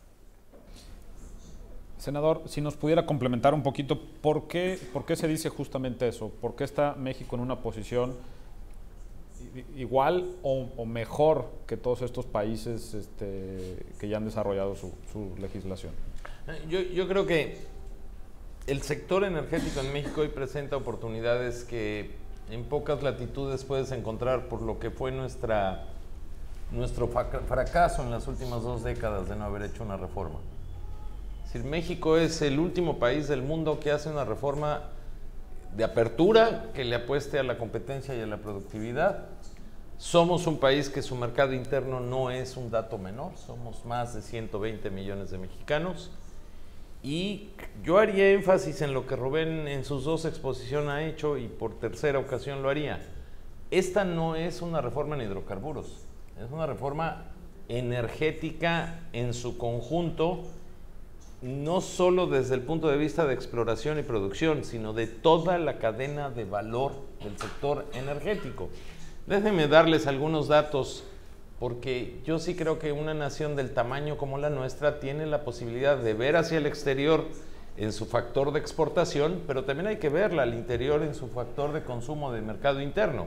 Senador, si nos pudiera complementar un poquito, ¿por qué se dice justamente eso? ¿Por qué está México en una posición igual o mejor que todos estos países que ya han desarrollado su legislación?
Yo creo que el sector energético en México hoy presenta oportunidades que en pocas latitudes puedes encontrar por lo que fue nuestro fracaso en las últimas 2 décadas de no haber hecho una reforma. Es decir, México es el último país del mundo que hace una reforma de apertura que le apueste a la competencia y a la productividad. Somos un país que su mercado interno no es un dato menor, somos más de 120 millones de mexicanos. Y yo haría énfasis en lo que Rubén en sus 2 exposiciones ha hecho y por tercera ocasión lo haría. Esta no es una reforma en hidrocarburos, es una reforma energética en su conjunto, no solo desde el punto de vista de exploración y producción, sino de toda la cadena de valor del sector energético. Déjenme darles algunos datos, porque yo sí creo que una nación del tamaño como la nuestra tiene la posibilidad de ver hacia el exterior en su factor de exportación, pero también hay que verla al interior en su factor de consumo de mercado interno.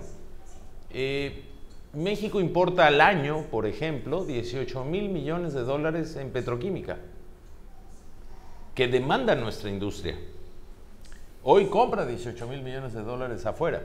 México importa al año, por ejemplo, 18,000 millones de dólares en petroquímica, que demanda nuestra industria. Hoy compra 18,000 millones de dólares afuera.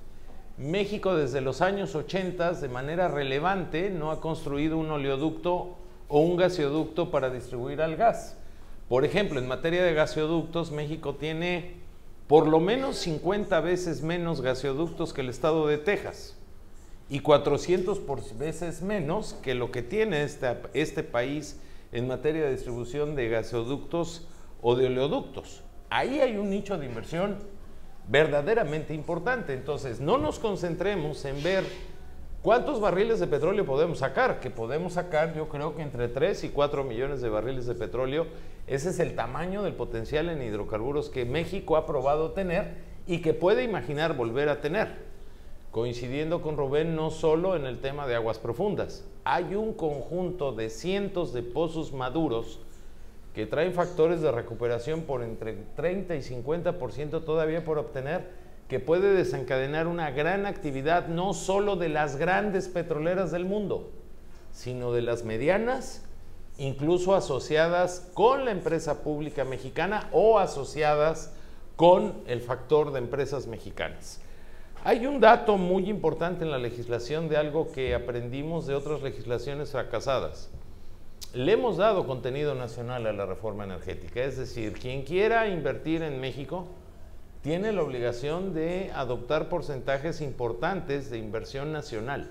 México desde los años 80 de manera relevante no ha construido un oleoducto o un gaseoducto para distribuir el gas. Por ejemplo, en materia de gaseoductos, México tiene por lo menos 50 veces menos gaseoductos que el estado de Texas y 400 veces menos que lo que tiene este país en materia de distribución de gaseoductos o de oleoductos. Ahí hay un nicho de inversión verdaderamente importante. Entonces, no nos concentremos en ver cuántos barriles de petróleo podemos sacar, que podemos sacar yo creo que entre 3 y 4 millones de barriles de petróleo. Ese es el tamaño del potencial en hidrocarburos que México ha probado tener y que puede imaginar volver a tener. Coincidiendo con Rubén, no solo en el tema de aguas profundas, hay un conjunto de cientos de pozos maduros que traen factores de recuperación por entre 30 y 50% todavía por obtener, que puede desencadenar una gran actividad no solo de las grandes petroleras del mundo, sino de las medianas, incluso asociadas con la empresa pública mexicana o asociadas con el factor de empresas mexicanas. Hay un dato muy importante en la legislación de algo que aprendimos de otras legislaciones fracasadas. Le hemos dado contenido nacional a la reforma energética, es decir, quien quiera invertir en México tiene la obligación de adoptar porcentajes importantes de inversión nacional.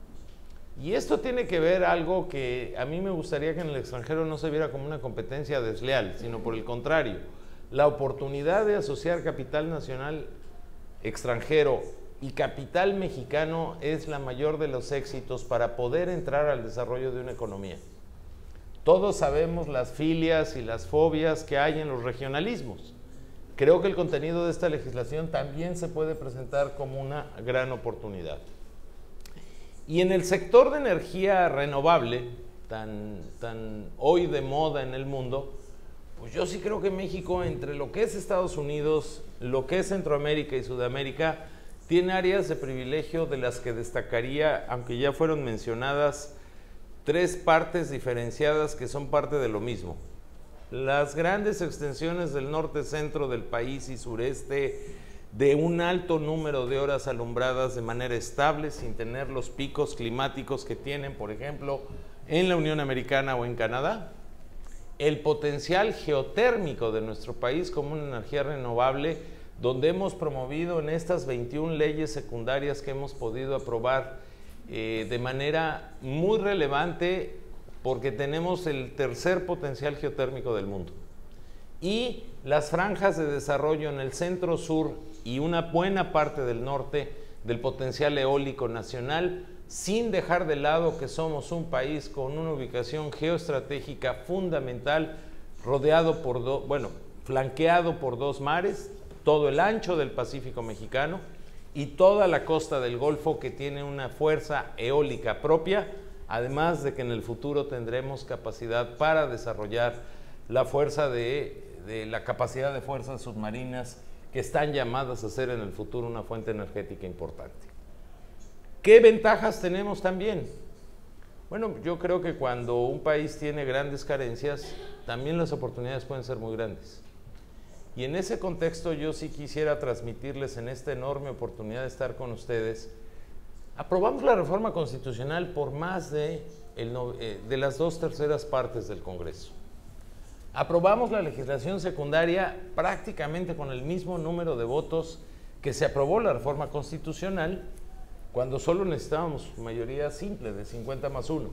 Y esto tiene que ver algo que a mí me gustaría que en el extranjero no se viera como una competencia desleal, sino por el contrario, la oportunidad de asociar capital nacional extranjero y capital mexicano es la mayor de los éxitos para poder entrar al desarrollo de una economía. Todos sabemos las filias y las fobias que hay en los regionalismos. Creo que el contenido de esta legislación también se puede presentar como una gran oportunidad. Y en el sector de energía renovable, tan hoy de moda en el mundo, pues yo sí creo que México, entre lo que es Estados Unidos, lo que es Centroamérica y Sudamérica, tiene áreas de privilegio de las que destacaría, aunque ya fueron mencionadas, 3 partes diferenciadas que son parte de lo mismo. Las grandes extensiones del norte-centro del país y sureste, de un alto número de horas alumbradas de manera estable, sin tener los picos climáticos que tienen, por ejemplo, en la Unión Americana o en Canadá. El potencial geotérmico de nuestro país como una energía renovable, donde hemos promovido en estas 21 leyes secundarias que hemos podido aprobar de manera muy relevante, porque tenemos el tercer potencial geotérmico del mundo. Y las franjas de desarrollo en el centro sur y una buena parte del norte del potencial eólico nacional, sin dejar de lado que somos un país con una ubicación geoestratégica fundamental, rodeado por flanqueado por 2 mares, todo el ancho del Pacífico mexicano y toda la costa del Golfo, que tiene una fuerza eólica propia, además de que en el futuro tendremos capacidad para desarrollar la fuerza la capacidad de fuerzas submarinas que están llamadas a ser en el futuro una fuente energética importante. ¿Qué ventajas tenemos también? Bueno, yo creo que cuando un país tiene grandes carencias, también las oportunidades pueden ser muy grandes. Y en ese contexto yo sí quisiera transmitirles en esta enorme oportunidad de estar con ustedes. Aprobamos la reforma constitucional por más de las 2/3 partes del Congreso. Aprobamos la legislación secundaria prácticamente con el mismo número de votos que se aprobó la reforma constitucional, cuando solo necesitábamos mayoría simple de 50+1.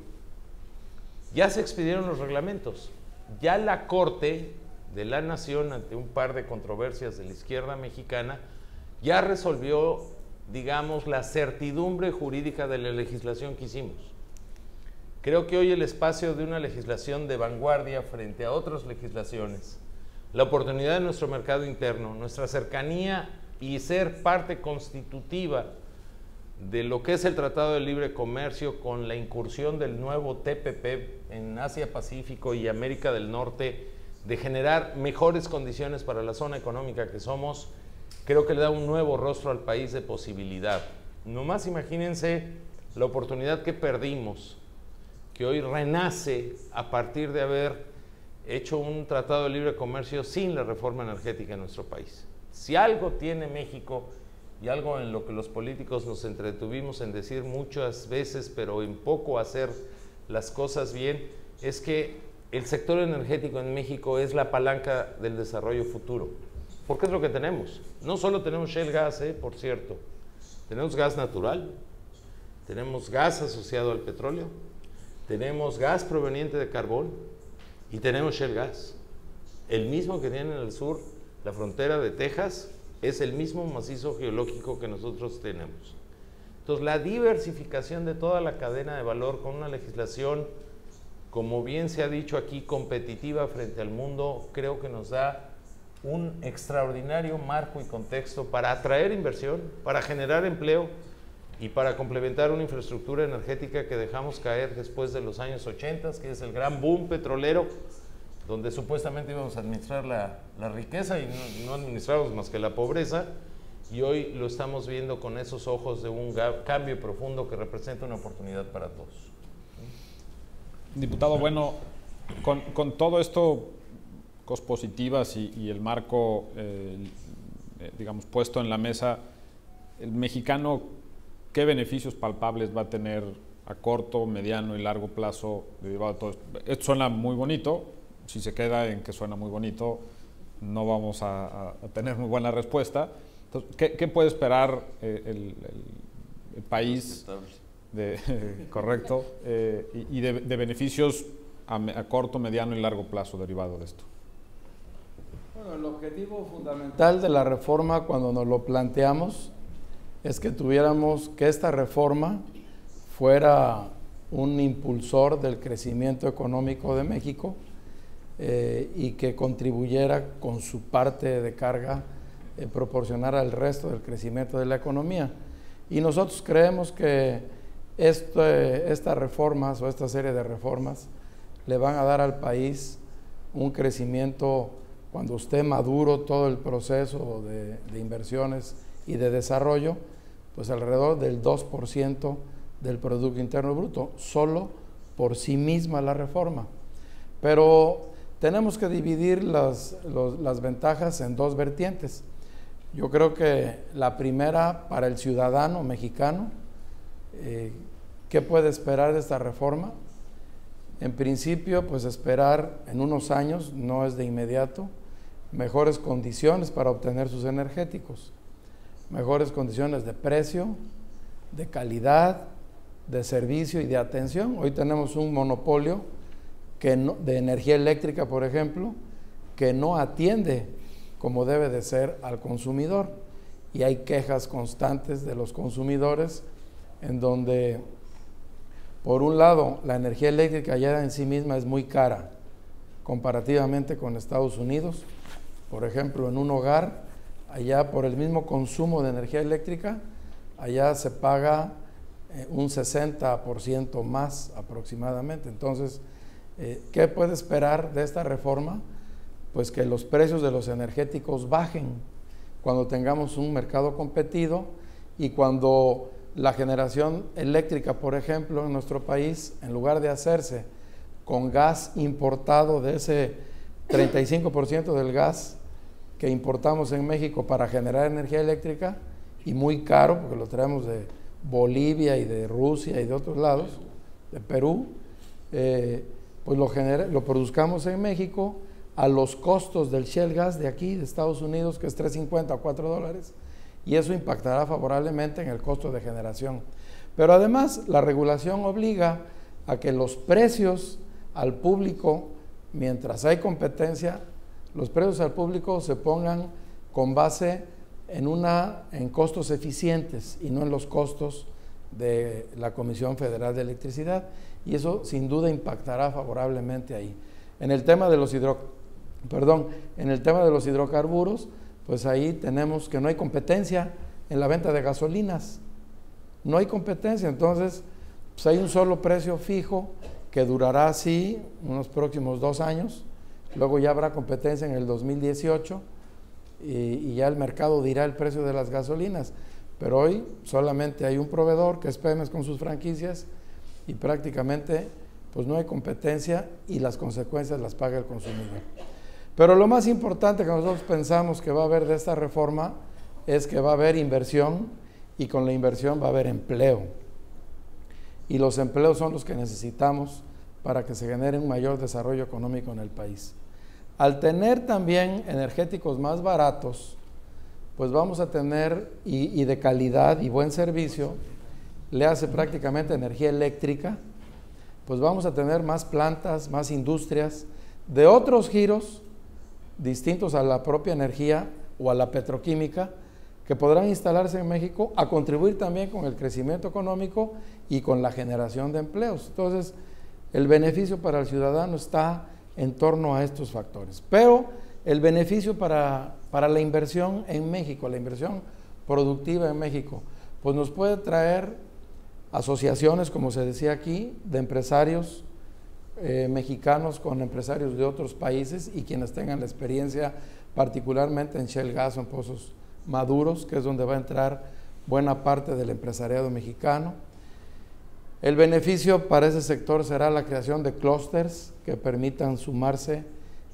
Ya se expidieron los reglamentos. Ya la Corte de la Nación, ante un par de controversias de la izquierda mexicana, ya resolvió, digamos, la certidumbre jurídica de la legislación que hicimos. Creo que hoy el espacio de una legislación de vanguardia frente a otras legislaciones, la oportunidad de nuestro mercado interno, nuestra cercanía y ser parte constitutiva de lo que es el Tratado de Libre Comercio, con la incursión del nuevo TPP en Asia-Pacífico y América del Norte, de generar mejores condiciones para la zona económica que somos, creo que le da un nuevo rostro al país de posibilidad. Nomás imagínense la oportunidad que perdimos, que hoy renace a partir de haber hecho un tratado de libre comercio sin la reforma energética en nuestro país. Si algo tiene México, y algo en lo que los políticos nos entretuvimos en decir muchas veces, pero en poco hacer las cosas bien, es que el sector energético en México es la palanca del desarrollo futuro. Porque es lo que tenemos. No solo tenemos shale gas, por cierto. Tenemos gas natural, tenemos gas asociado al petróleo, tenemos gas proveniente de carbón y tenemos shale gas. El mismo que tiene en el sur, la frontera de Texas, es el mismo macizo geológico que nosotros tenemos. Entonces, la diversificación de toda la cadena de valor con una legislación, como bien se ha dicho aquí, competitiva frente al mundo, creo que nos da un extraordinario marco y contexto para atraer inversión, para generar empleo y para complementar una infraestructura energética que dejamos caer después de los años 80, que es el gran boom petrolero, donde supuestamente íbamos a administrar la riqueza y no administramos más que la pobreza, y hoy lo estamos viendo con esos ojos de un cambio profundo que representa una oportunidad para todos.
Diputado, bueno, con todo esto, cosas positivas y el marco, digamos, puesto en la mesa, el mexicano, ¿qué beneficios palpables va a tener a corto, mediano y largo plazo derivado de todo esto? Esto suena muy bonito. Si se queda en que suena muy bonito, no vamos a tener muy buena respuesta. Entonces, ¿qué puede esperar el país correcto y de beneficios a corto, mediano y largo plazo derivado de esto?
Bueno, el objetivo fundamental de la reforma, cuando nos lo planteamos, es que esta reforma fuera un impulsor del crecimiento económico de México, y que contribuyera con su parte de carga, proporcionar al resto del crecimiento de la economía. Y nosotros creemos que estas reformas o esta serie de reformas le van a dar al país un crecimiento, cuando esté maduro todo el proceso de inversiones y de desarrollo, pues alrededor del 2% del Producto Interno Bruto, solo por sí misma la reforma. Pero tenemos que dividir las ventajas en dos vertientes. Yo creo que la primera, para el ciudadano mexicano, ¿qué puede esperar de esta reforma? En principio, pues esperar en unos años, no es de inmediato, mejores condiciones para obtener sus energéticos, mejores condiciones de precio, de calidad, de servicio y de atención. Hoy tenemos un monopolio de energía eléctrica, por ejemplo, que no atiende como debe de ser al consumidor, y hay quejas constantes de los consumidores en donde, por un lado, la energía eléctrica ya en sí misma es muy cara comparativamente con Estados Unidos. Por ejemplo, en un hogar, allá por el mismo consumo de energía eléctrica, allá se paga un 60% más aproximadamente. Entonces, ¿qué puede esperar de esta reforma? Pues que los precios de los energéticos bajen cuando tengamos un mercado competido y cuando la generación eléctrica, por ejemplo, en nuestro país, en lugar de hacerse con gas importado, de ese 35% del gas que importamos en México para generar energía eléctrica, y muy caro porque lo traemos de Bolivia y de Rusia y de otros lados, de Perú, pues lo produzcamos en México a los costos del shale gas de aquí, de Estados Unidos, que es $3.50 a $4, y eso impactará favorablemente en el costo de generación. Pero además, la regulación obliga a que los precios al público, mientras hay competencia, los precios al público se pongan con base en costos eficientes y no en los costos de la Comisión Federal de Electricidad, y eso sin duda impactará favorablemente ahí. En el tema de los hidrocarburos, pues ahí tenemos que no hay competencia en la venta de gasolinas, no hay competencia, entonces pues hay un solo precio fijo que durará así unos próximos 2 años, luego ya habrá competencia en el 2018 y ya el mercado dirá el precio de las gasolinas, pero hoy solamente hay un proveedor que es Pemex con sus franquicias y prácticamente pues no hay competencia y las consecuencias las paga el consumidor. Pero lo más importante que nosotros pensamos que va a haber de esta reforma es que va a haber inversión y con la inversión va a haber empleo. Y los empleos son los que necesitamos para que se genere un mayor desarrollo económico en el país. Al tener también energéticos más baratos, pues vamos a tener, y de calidad y buen servicio, le hace prácticamente energía eléctrica, pues vamos a tener más plantas, más industrias de otros giros distintos a la propia energía o a la petroquímica, que podrán instalarse en México a contribuir también con el crecimiento económico y con la generación de empleos. Entonces, el beneficio para el ciudadano está en torno a estos factores. Pero el beneficio para la inversión en México, la inversión productiva en México, pues nos puede traer asociaciones, como se decía aquí, de empresarios mexicanos con empresarios de otros países y quienes tengan la experiencia particularmente en shale gas o en pozos maduros, que es donde va a entrar buena parte del empresariado mexicano. El beneficio para ese sector será la creación de clústeres que permitan sumarse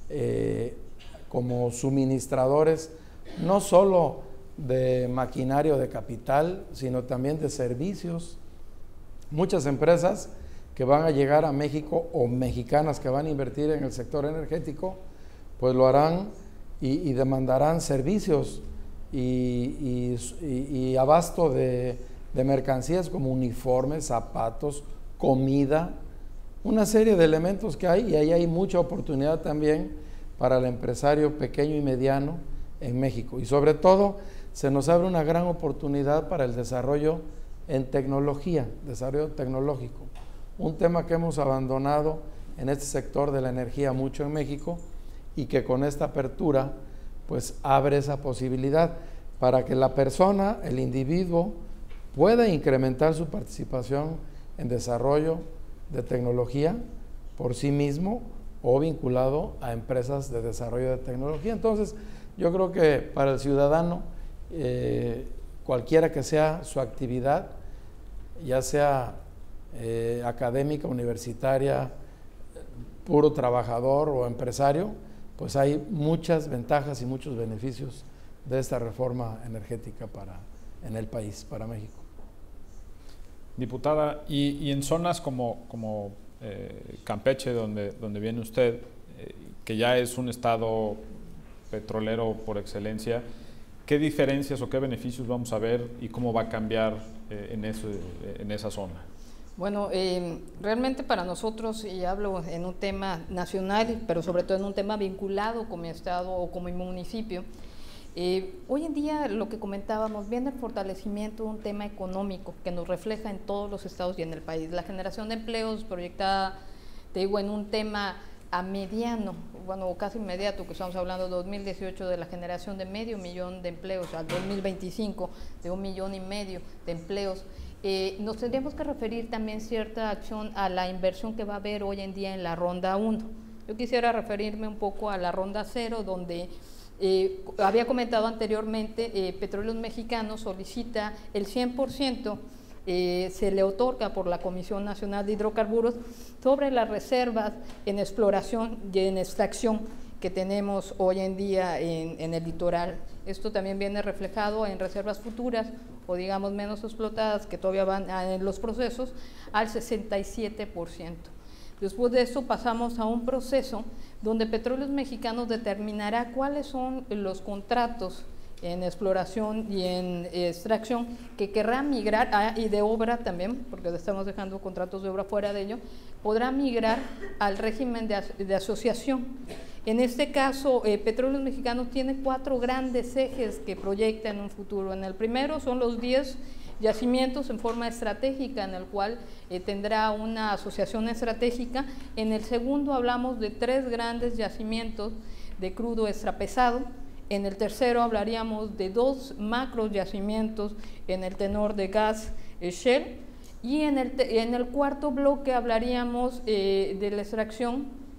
como suministradores, no solo de maquinaria o de capital, sino también de servicios. Muchas empresas que van a llegar a México o mexicanas que van a invertir en el sector energético, pues lo harán y demandarán servicios y abasto de mercancías como uniformes, zapatos, comida, una serie de elementos que hay, y ahí hay mucha oportunidad también para el empresario pequeño y mediano en México. Y sobre todo se nos abre una gran oportunidad para el desarrollo en tecnología, desarrollo tecnológico, un tema que hemos abandonado en este sector de la energía mucho en México y que con esta apertura pues abre esa posibilidad para que la persona, el individuo, pueda incrementar su participación en desarrollo de tecnología por sí mismo o vinculado a empresas de desarrollo de tecnología. Entonces, yo creo que para el ciudadano, cualquiera que sea su actividad, ya sea académica, universitaria, puro trabajador o empresario, pues hay muchas ventajas y muchos beneficios de esta reforma energética en el país, para México.
Diputada, y en zonas como Campeche, donde viene usted, que ya es un estado petrolero por excelencia, ¿qué diferencias o qué beneficios vamos a ver y cómo va a cambiar en esa zona?
Bueno, realmente para nosotros, y hablo en un tema nacional, pero sobre todo en un tema vinculado con mi estado o con mi municipio, hoy en día lo que comentábamos, viene el fortalecimiento de un tema económico que nos refleja en todos los estados y en el país. La generación de empleos proyectada, te digo, en un tema a mediano, bueno, casi inmediato, que estamos hablando de 2018 de la generación de 500,000 de empleos, al 2025 de 1,5 millones de empleos. Nos tendríamos que referir también cierta acción a la inversión que va a haber hoy en día en la ronda 1. Yo quisiera referirme un poco a la ronda 0, donde había comentado anteriormente, Petróleos Mexicanos solicita el 100%, se le otorga por la Comisión Nacional de Hidrocarburos sobre las reservas en exploración y en extracción que tenemos hoy en día en el litoral. Esto también viene reflejado en reservas futuras o digamos menos explotadas que todavía van en los procesos al 67%. Después de esto pasamos a un proceso donde Petróleos Mexicanos determinará cuáles son los contratos en exploración y en extracción que querrá migrar, y de obra también, porque estamos dejando contratos de obra fuera de ello, podrá migrar al régimen de asociación. En este caso, Petróleos Mexicanos tiene 4 grandes ejes que proyecta en un futuro. En el primero son los 10 yacimientos en forma estratégica, en el cual tendrá una asociación estratégica. En el segundo hablamos de 3 grandes yacimientos de crudo extrapesado. En el tercero hablaríamos de 2 macro yacimientos en el tenor de gas shale. Y en el cuarto bloque hablaríamos de la extracción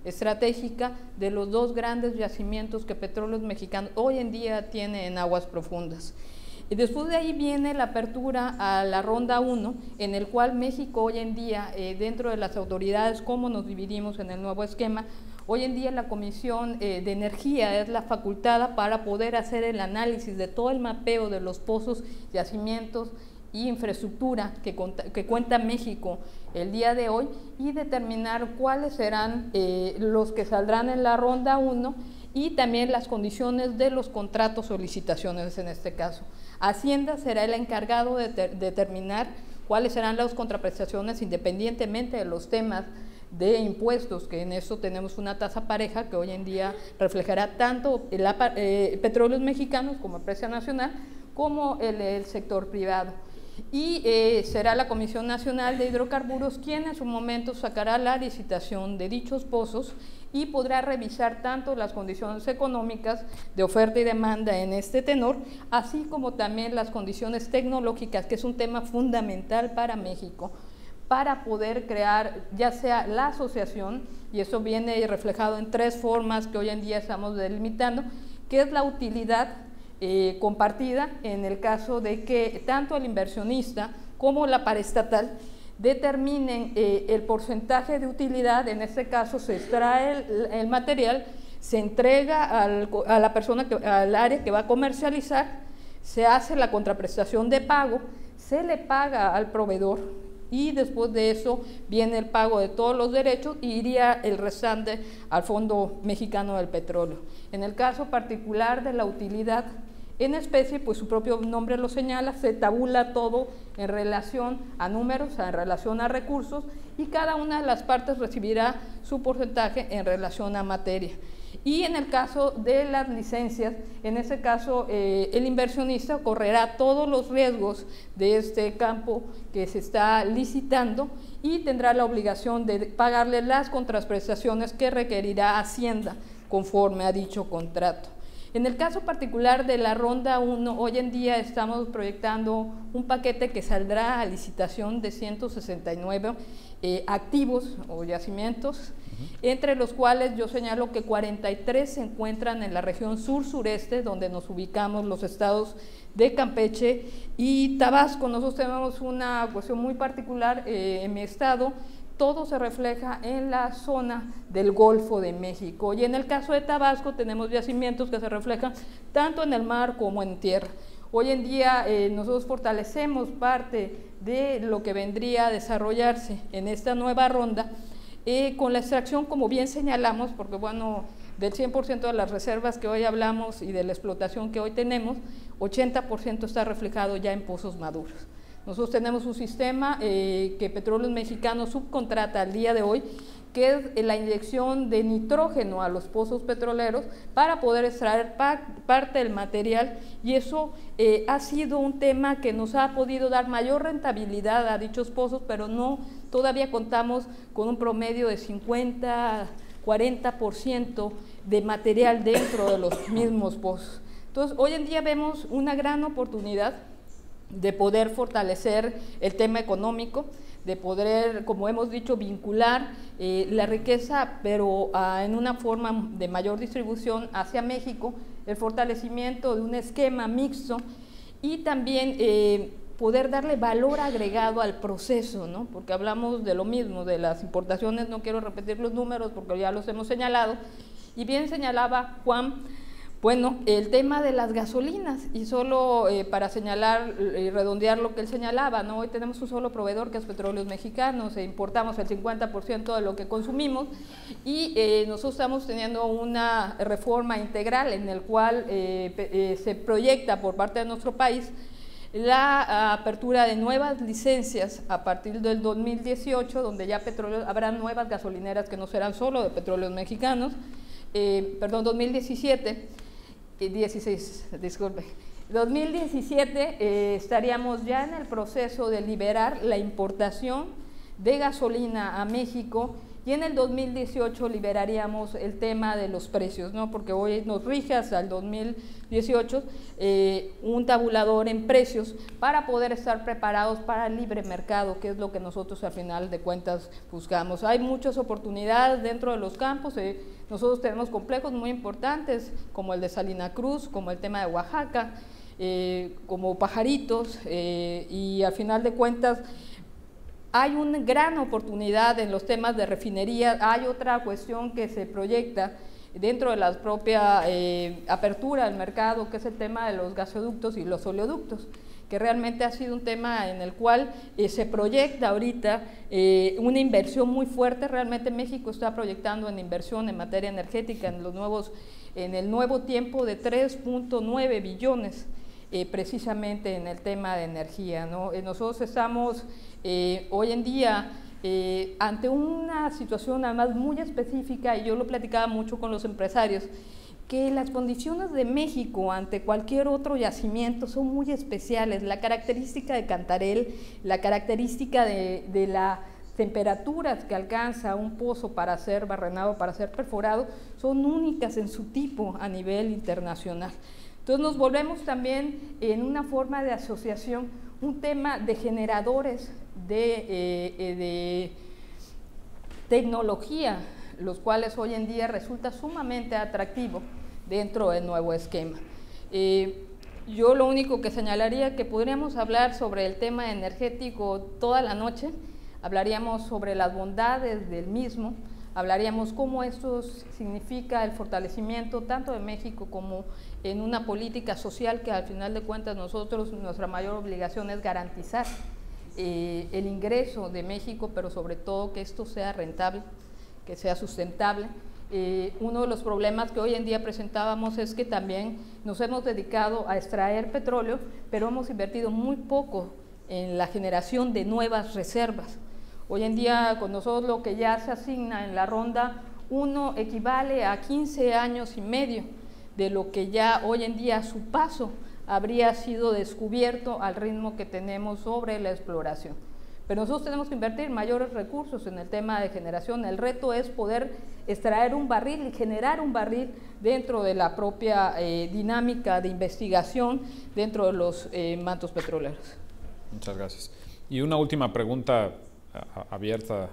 estratégica de los dos grandes yacimientos que Petróleos Mexicanos hoy en día tiene en aguas profundas. Y después de ahí viene la apertura a la ronda 1, en el cual México hoy en día, dentro de las autoridades, cómo nos dividimos en el nuevo esquema, hoy en día la Comisión de Energía es la facultada para poder hacer el análisis de todo el mapeo de los pozos, yacimientos y infraestructura que cuenta México el día de hoy y determinar cuáles serán los que saldrán en la ronda 1 y también las condiciones de los contratos o licitaciones en este caso. Hacienda será el encargado de determinar cuáles serán las contraprestaciones independientemente de los temas de impuestos, que en eso tenemos una tasa pareja que hoy en día reflejará tanto Petróleos Mexicanos como Empresa Nacional como el sector privado. Y será la Comisión Nacional de Hidrocarburos quien en su momento sacará la licitación de dichos pozos y podrá revisar tanto las condiciones económicas de oferta y demanda en este tenor, así como también las condiciones tecnológicas, que es un tema fundamental para México, para poder crear ya sea la asociación, y eso viene reflejado en 3 formas que hoy en día estamos delimitando, que es la utilidad compartida en el caso de que tanto el inversionista como la paraestatal determinen el porcentaje de utilidad. En este caso se extrae el material, se entrega a la persona, al área que va a comercializar, se hace la contraprestación de pago, se le paga al proveedor y después de eso viene el pago de todos los derechos y iría el restante al Fondo Mexicano del Petróleo. En el caso particular de la utilidad en especie, pues su propio nombre lo señala, se tabula todo en relación a números, en relación a recursos y cada una de las partes recibirá su porcentaje en relación a materia. Y en el caso de las licencias, en ese caso el inversionista correrá todos los riesgos de este campo que se está licitando y tendrá la obligación de pagarle las contraprestaciones que requerirá Hacienda conforme a dicho contrato. En el caso particular de la ronda 1, hoy en día estamos proyectando un paquete que saldrá a licitación de 169 activos o yacimientos, entre los cuales yo señalo que 43 se encuentran en la región sur-sureste, donde nos ubicamos los estados de Campeche y Tabasco. Nosotros tenemos una cuestión muy particular en mi estado. Todo se refleja en la zona del Golfo de México y en el caso de Tabasco tenemos yacimientos que se reflejan tanto en el mar como en tierra. Hoy en día nosotros fortalecemos parte de lo que vendría a desarrollarse en esta nueva ronda con la extracción, como bien señalamos, porque bueno, del 100% de las reservas que hoy hablamos y de la explotación que hoy tenemos, 80% está reflejado ya en pozos maduros. Nosotros tenemos un sistema que Petróleos Mexicanos subcontrata al día de hoy, que es la inyección de nitrógeno a los pozos petroleros para poder extraer parte del material y eso ha sido un tema que nos ha podido dar mayor rentabilidad a dichos pozos, pero no, todavía contamos con un promedio de 50-40% de material dentro de los mismos pozos. Entonces, hoy en día vemos una gran oportunidad de poder fortalecer el tema económico, de poder, como hemos dicho, vincular la riqueza, pero en una forma de mayor distribución hacia México, el fortalecimiento de un esquema mixto y también poder darle valor agregado al proceso, ¿no? Porque hablamos de lo mismo, de las importaciones, no quiero repetir los números porque ya los hemos señalado, y bien señalaba Juan, bueno, el tema de las gasolinas, y solo para señalar y redondear lo que él señalaba, ¿no? Hoy tenemos un solo proveedor que es Petróleos Mexicanos, e importamos el 50% de lo que consumimos y nosotros estamos teniendo una reforma integral en el cual se proyecta por parte de nuestro país la apertura de nuevas licencias a partir del 2018, donde ya habrá nuevas gasolineras que no serán solo de Petróleos Mexicanos, 2017, 2017 estaríamos ya en el proceso de liberar la importación de gasolina a México y en el 2018 liberaríamos el tema de los precios, ¿no? Porque hoy nos rige hasta el 2018 un tabulador en precios para poder estar preparados para el libre mercado, que es lo que nosotros al final de cuentas buscamos. Hay muchas oportunidades dentro de los campos, nosotros tenemos complejos muy importantes como el de Salina Cruz, como el tema de Oaxaca, como Pajaritos, y al final de cuentas hay una gran oportunidad en los temas de refinería. Hay otra cuestión que se proyecta dentro de la propia apertura del mercado, que es el tema de los gasoductos y los oleoductos, que realmente ha sido un tema en el cual se proyecta ahorita una inversión muy fuerte. Realmente México está proyectando en inversión en materia energética en el nuevo tiempo de 3.9 billones precisamente en el tema de energía, ¿no? Nosotros estamos hoy en día ante una situación además muy específica, y yo lo platicaba mucho con los empresarios, que las condiciones de México ante cualquier otro yacimiento son muy especiales. La característica de Cantarell, la característica de las temperaturas que alcanza un pozo para ser barrenado, para ser perforado, son únicas en su tipo a nivel internacional. Entonces nos volvemos también en una forma de asociación, un tema de generadores de tecnología, los cuales hoy en día resulta sumamente atractivo dentro del nuevo esquema. Yo lo único que señalaría que podríamos hablar sobre el tema energético toda la noche, hablaríamos sobre las bondades del mismo, hablaríamos cómo esto significa el fortalecimiento tanto de México como en una política social que al final de cuentas nosotros, nuestra mayor obligación es garantizar el ingreso de México, pero sobre todo que esto sea rentable, que sea sustentable. Uno de los problemas que hoy en día presentábamos es que también nos hemos dedicado a extraer petróleo, pero hemos invertido muy poco en la generación de nuevas reservas. Hoy en día con nosotros lo que ya se asigna en la ronda 1 equivale a 15 años y medio de lo que ya hoy en día a su paso habría sido descubierto al ritmo que tenemos sobre la exploración. Pero nosotros tenemos que invertir mayores recursos en el tema de generación. El reto es poder extraer un barril y generar un barril dentro de la propia dinámica de investigación dentro de los mantos petroleros.
Muchas gracias. Y una última pregunta abierta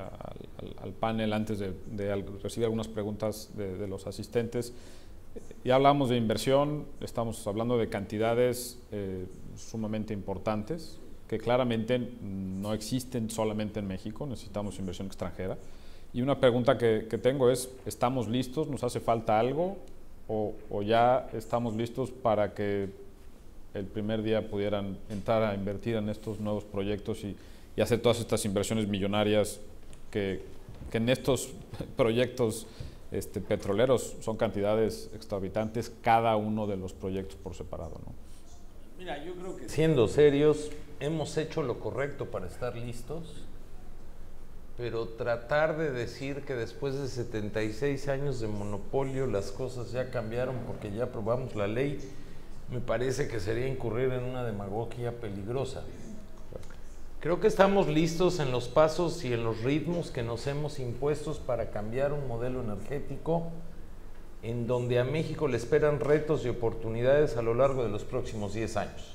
al panel antes de recibir algunas preguntas de los asistentes. Ya hablamos de inversión, estamos hablando de cantidades sumamente importantes que claramente no existen solamente en México, necesitamos inversión extranjera. Y una pregunta que tengo es, ¿estamos listos? ¿Nos hace falta algo? ¿O ya estamos listos para que el primer día pudieran entrar a invertir en estos nuevos proyectos y hacer todas estas inversiones millonarias que en estos proyectos petroleros son cantidades exorbitantes cada uno de los proyectos por separado, ¿no?
Mira, yo creo que siendo serios, hemos hecho lo correcto para estar listos, pero tratar de decir que después de 76 años de monopolio las cosas ya cambiaron porque ya aprobamos la ley, me parece que sería incurrir en una demagogia peligrosa. Creo que estamos listos en los pasos y en los ritmos que nos hemos impuestos para cambiar un modelo energético en donde a México le esperan retos y oportunidades a lo largo de los próximos 10 años.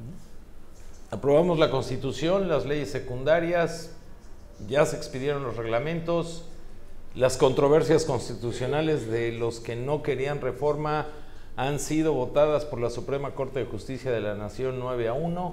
Aprobamos la Constitución, las leyes secundarias, ya se expidieron los reglamentos, las controversias constitucionales de los que no querían reforma han sido votadas por la Suprema Corte de Justicia de la Nación 9-1.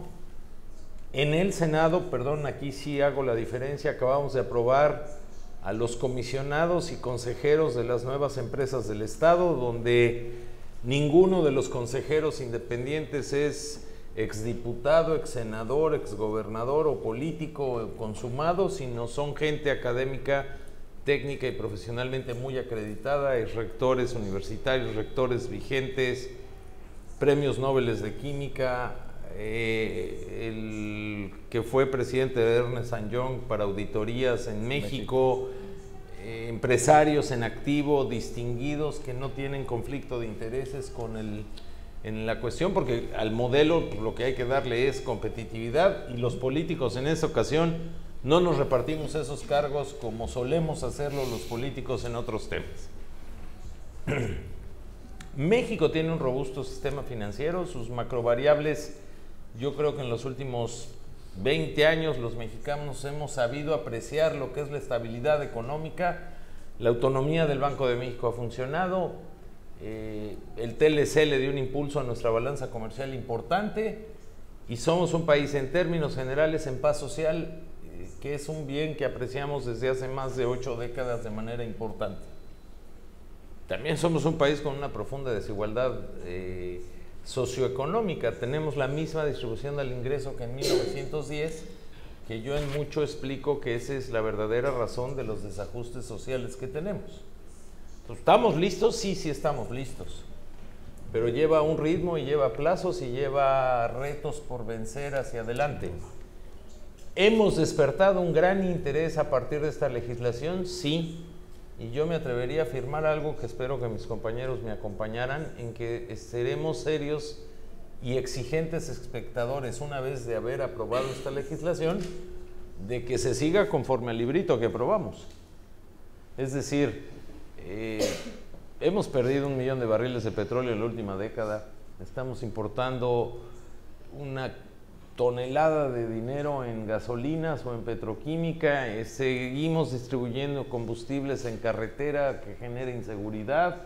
En el Senado, perdón, aquí sí hago la diferencia, acabamos de aprobar a los comisionados y consejeros de las nuevas empresas del Estado, donde ninguno de los consejeros independientes es exdiputado, exsenador, exgobernador o político consumado, sino son gente académica, técnica y profesionalmente muy acreditada, es rectores universitarios, rectores vigentes, premios Nobel de Química, el que fue presidente de Ernst & Young para auditorías en México, empresarios en activo, distinguidos que no tienen conflicto de intereses en la cuestión, porque al modelo lo que hay que darle es competitividad, y los políticos en esta ocasión no nos repartimos esos cargos como solemos hacerlo los políticos en otros temas. México tiene un robusto sistema financiero, sus macrovariables, yo creo que en los últimos 20 años los mexicanos hemos sabido apreciar lo que es la estabilidad económica, la autonomía del Banco de México ha funcionado, el TLC le dio un impulso a nuestra balanza comercial importante y somos un país en términos generales en paz social, que es un bien que apreciamos desde hace más de 8 décadas de manera importante. También somos un país con una profunda desigualdad socioeconómica. Tenemos la misma distribución del ingreso que en 1910, que yo en mucho explico que esa es la verdadera razón de los desajustes sociales que tenemos. Entonces, ¿estamos listos? Sí, sí estamos listos. Pero lleva un ritmo y lleva plazos y lleva retos por vencer hacia adelante. ¿Hemos despertado un gran interés a partir de esta legislación? Sí. Y yo me atrevería a afirmar algo que espero que mis compañeros me acompañaran, en que seremos serios y exigentes espectadores una vez de haber aprobado esta legislación, de que se siga conforme al librito que aprobamos. Es decir, hemos perdido 1 millón de barriles de petróleo en la última década, estamos importando una tonelada de dinero en gasolinas o en petroquímica, seguimos distribuyendo combustibles en carretera que genera inseguridad.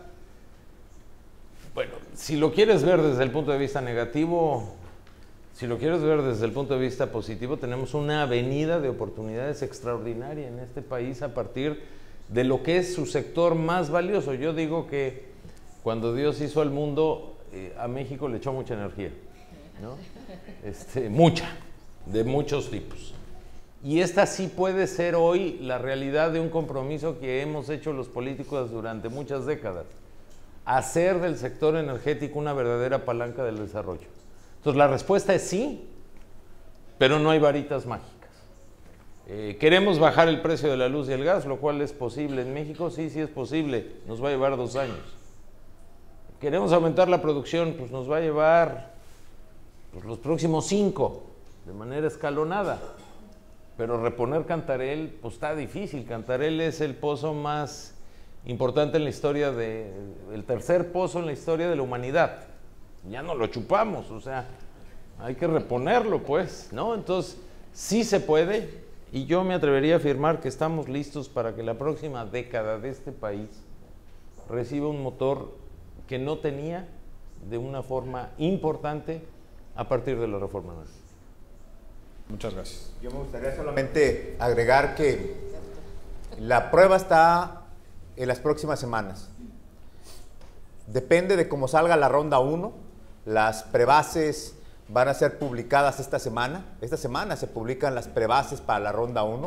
Bueno, si lo quieres ver desde el punto de vista negativo, si lo quieres ver desde el punto de vista positivo, tenemos una avenida de oportunidades extraordinaria en este país a partir de lo que es su sector más valioso. Yo digo que cuando Dios hizo al mundo, a México le echó mucha energía, ¿no? Mucha, de muchos tipos. Y esta sí puede ser hoy la realidad de un compromiso que hemos hecho los políticos durante muchas décadas: hacer del sector energético una verdadera palanca del desarrollo. Entonces la respuesta es sí, pero no hay varitas mágicas. ¿Queremos bajar el precio de la luz y el gas, lo cual es posible en México? Sí, sí es posible, nos va a llevar 2 años. ¿Queremos aumentar la producción? Pues nos va a llevar los próximos 5, de manera escalonada. Pero reponer Cantarell, pues está difícil. Cantarell es el pozo más importante en la historia el tercer pozo en la historia de la humanidad. Ya no lo chupamos, o sea, hay que reponerlo, pues, ¿no? Entonces, sí se puede, y yo me atrevería a afirmar que estamos listos para que la próxima década de este país reciba un motor que no tenía de una forma importante a partir de la reforma energética.
Muchas gracias.
Yo me gustaría solamente agregar que la prueba está en las próximas semanas. Depende de cómo salga la ronda 1. Las prebases van a ser publicadas esta semana. Esta semana se publican las prebases para la ronda 1.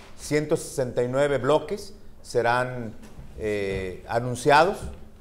169 bloques serán anunciados.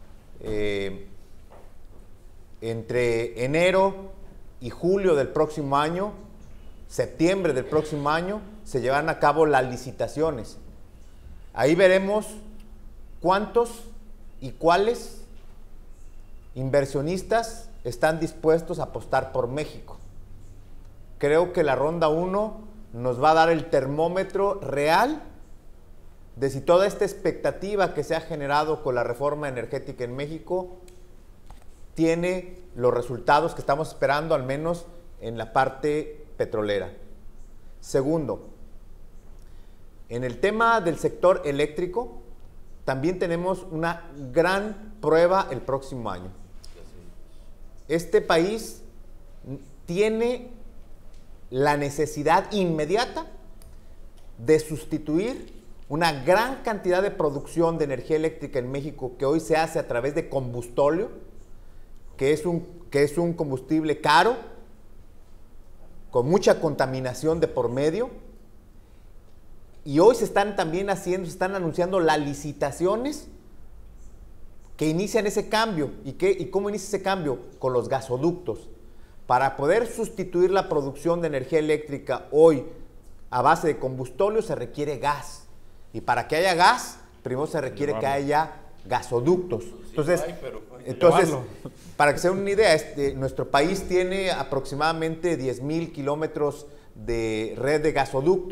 Entre enero y julio del próximo año, septiembre del próximo año, se llevarán a cabo las licitaciones. Ahí veremos cuántos y cuáles inversionistas están dispuestos a apostar por México. Creo que la ronda 1 nos va a dar el termómetro real de si toda esta expectativa que se ha generado con la reforma energética en México tiene los resultados que estamos esperando, al menos en la parte petrolera. Segundo, en el tema del sector eléctrico, también tenemos una gran prueba el próximo año. Este país tiene la necesidad inmediata de sustituir una gran cantidad de producción de energía eléctrica en México que hoy se hace a través de combustóleo, que es un combustible caro, con mucha contaminación de por medio. Y hoy se están anunciando las licitaciones que inician ese cambio. ¿Y cómo inicia ese cambio? Con los gasoductos. Para poder sustituir la producción de energía eléctrica hoy a base de combustóleo se requiere gas. Y para que haya gas, primero se requiere que haya gasoductos. Entonces, para que se den una idea, nuestro país tiene aproximadamente 10,000 kilómetros de red de gasoductos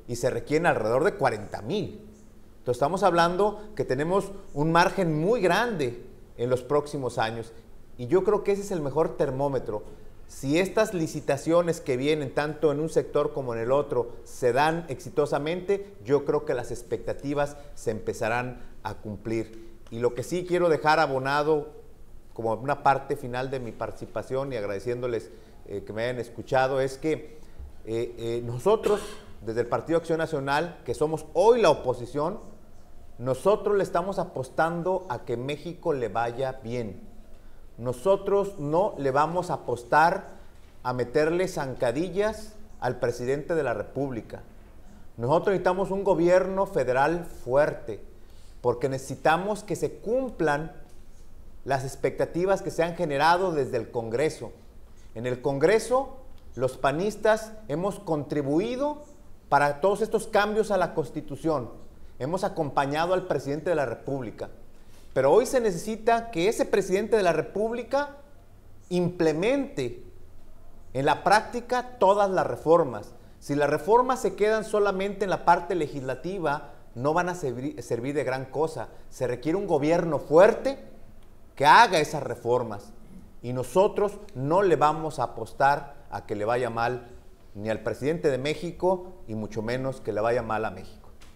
y se requieren alrededor de 40,000. Entonces estamos hablando que tenemos un margen muy grande en los próximos años y yo creo que ese es el mejor termómetro. Si estas licitaciones que vienen tanto en un sector como en el otro se dan exitosamente, yo creo que las expectativas se empezarán a cumplir. Y lo que sí quiero dejar abonado como una parte final de mi participación y agradeciéndoles que me hayan escuchado es que nosotros desde el Partido Acción Nacional, que somos hoy la oposición, nosotros le estamos apostando a que México le vaya bien. Nosotros no le vamos a apostar a meterle zancadillas al presidente de la República. Nosotros necesitamos un gobierno federal fuerte, porque necesitamos que se cumplan las expectativas que se han generado desde el Congreso. En el Congreso, los panistas hemos contribuido para todos estos cambios a la Constitución. Hemos acompañado al presidente de la República. Pero hoy se necesita que ese presidente de la República implemente en la práctica todas las reformas. Si las reformas se quedan solamente en la parte legislativa, no van a servir de gran cosa. Se requiere un gobierno fuerte que haga esas reformas. Y nosotros no le vamos a apostar a que le vaya mal ni al presidente de México y mucho menos que le vaya mal a México.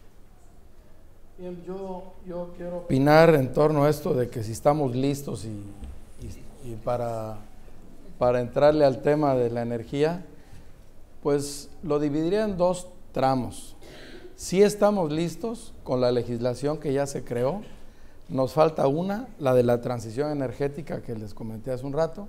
Bien, yo quiero opinar en torno a esto de que si estamos listos y para entrarle al tema de la energía, pues lo dividiría en dos tramos. Sí estamos listos con la legislación que ya se creó, nos falta una, la de la transición energética que les comenté hace un rato,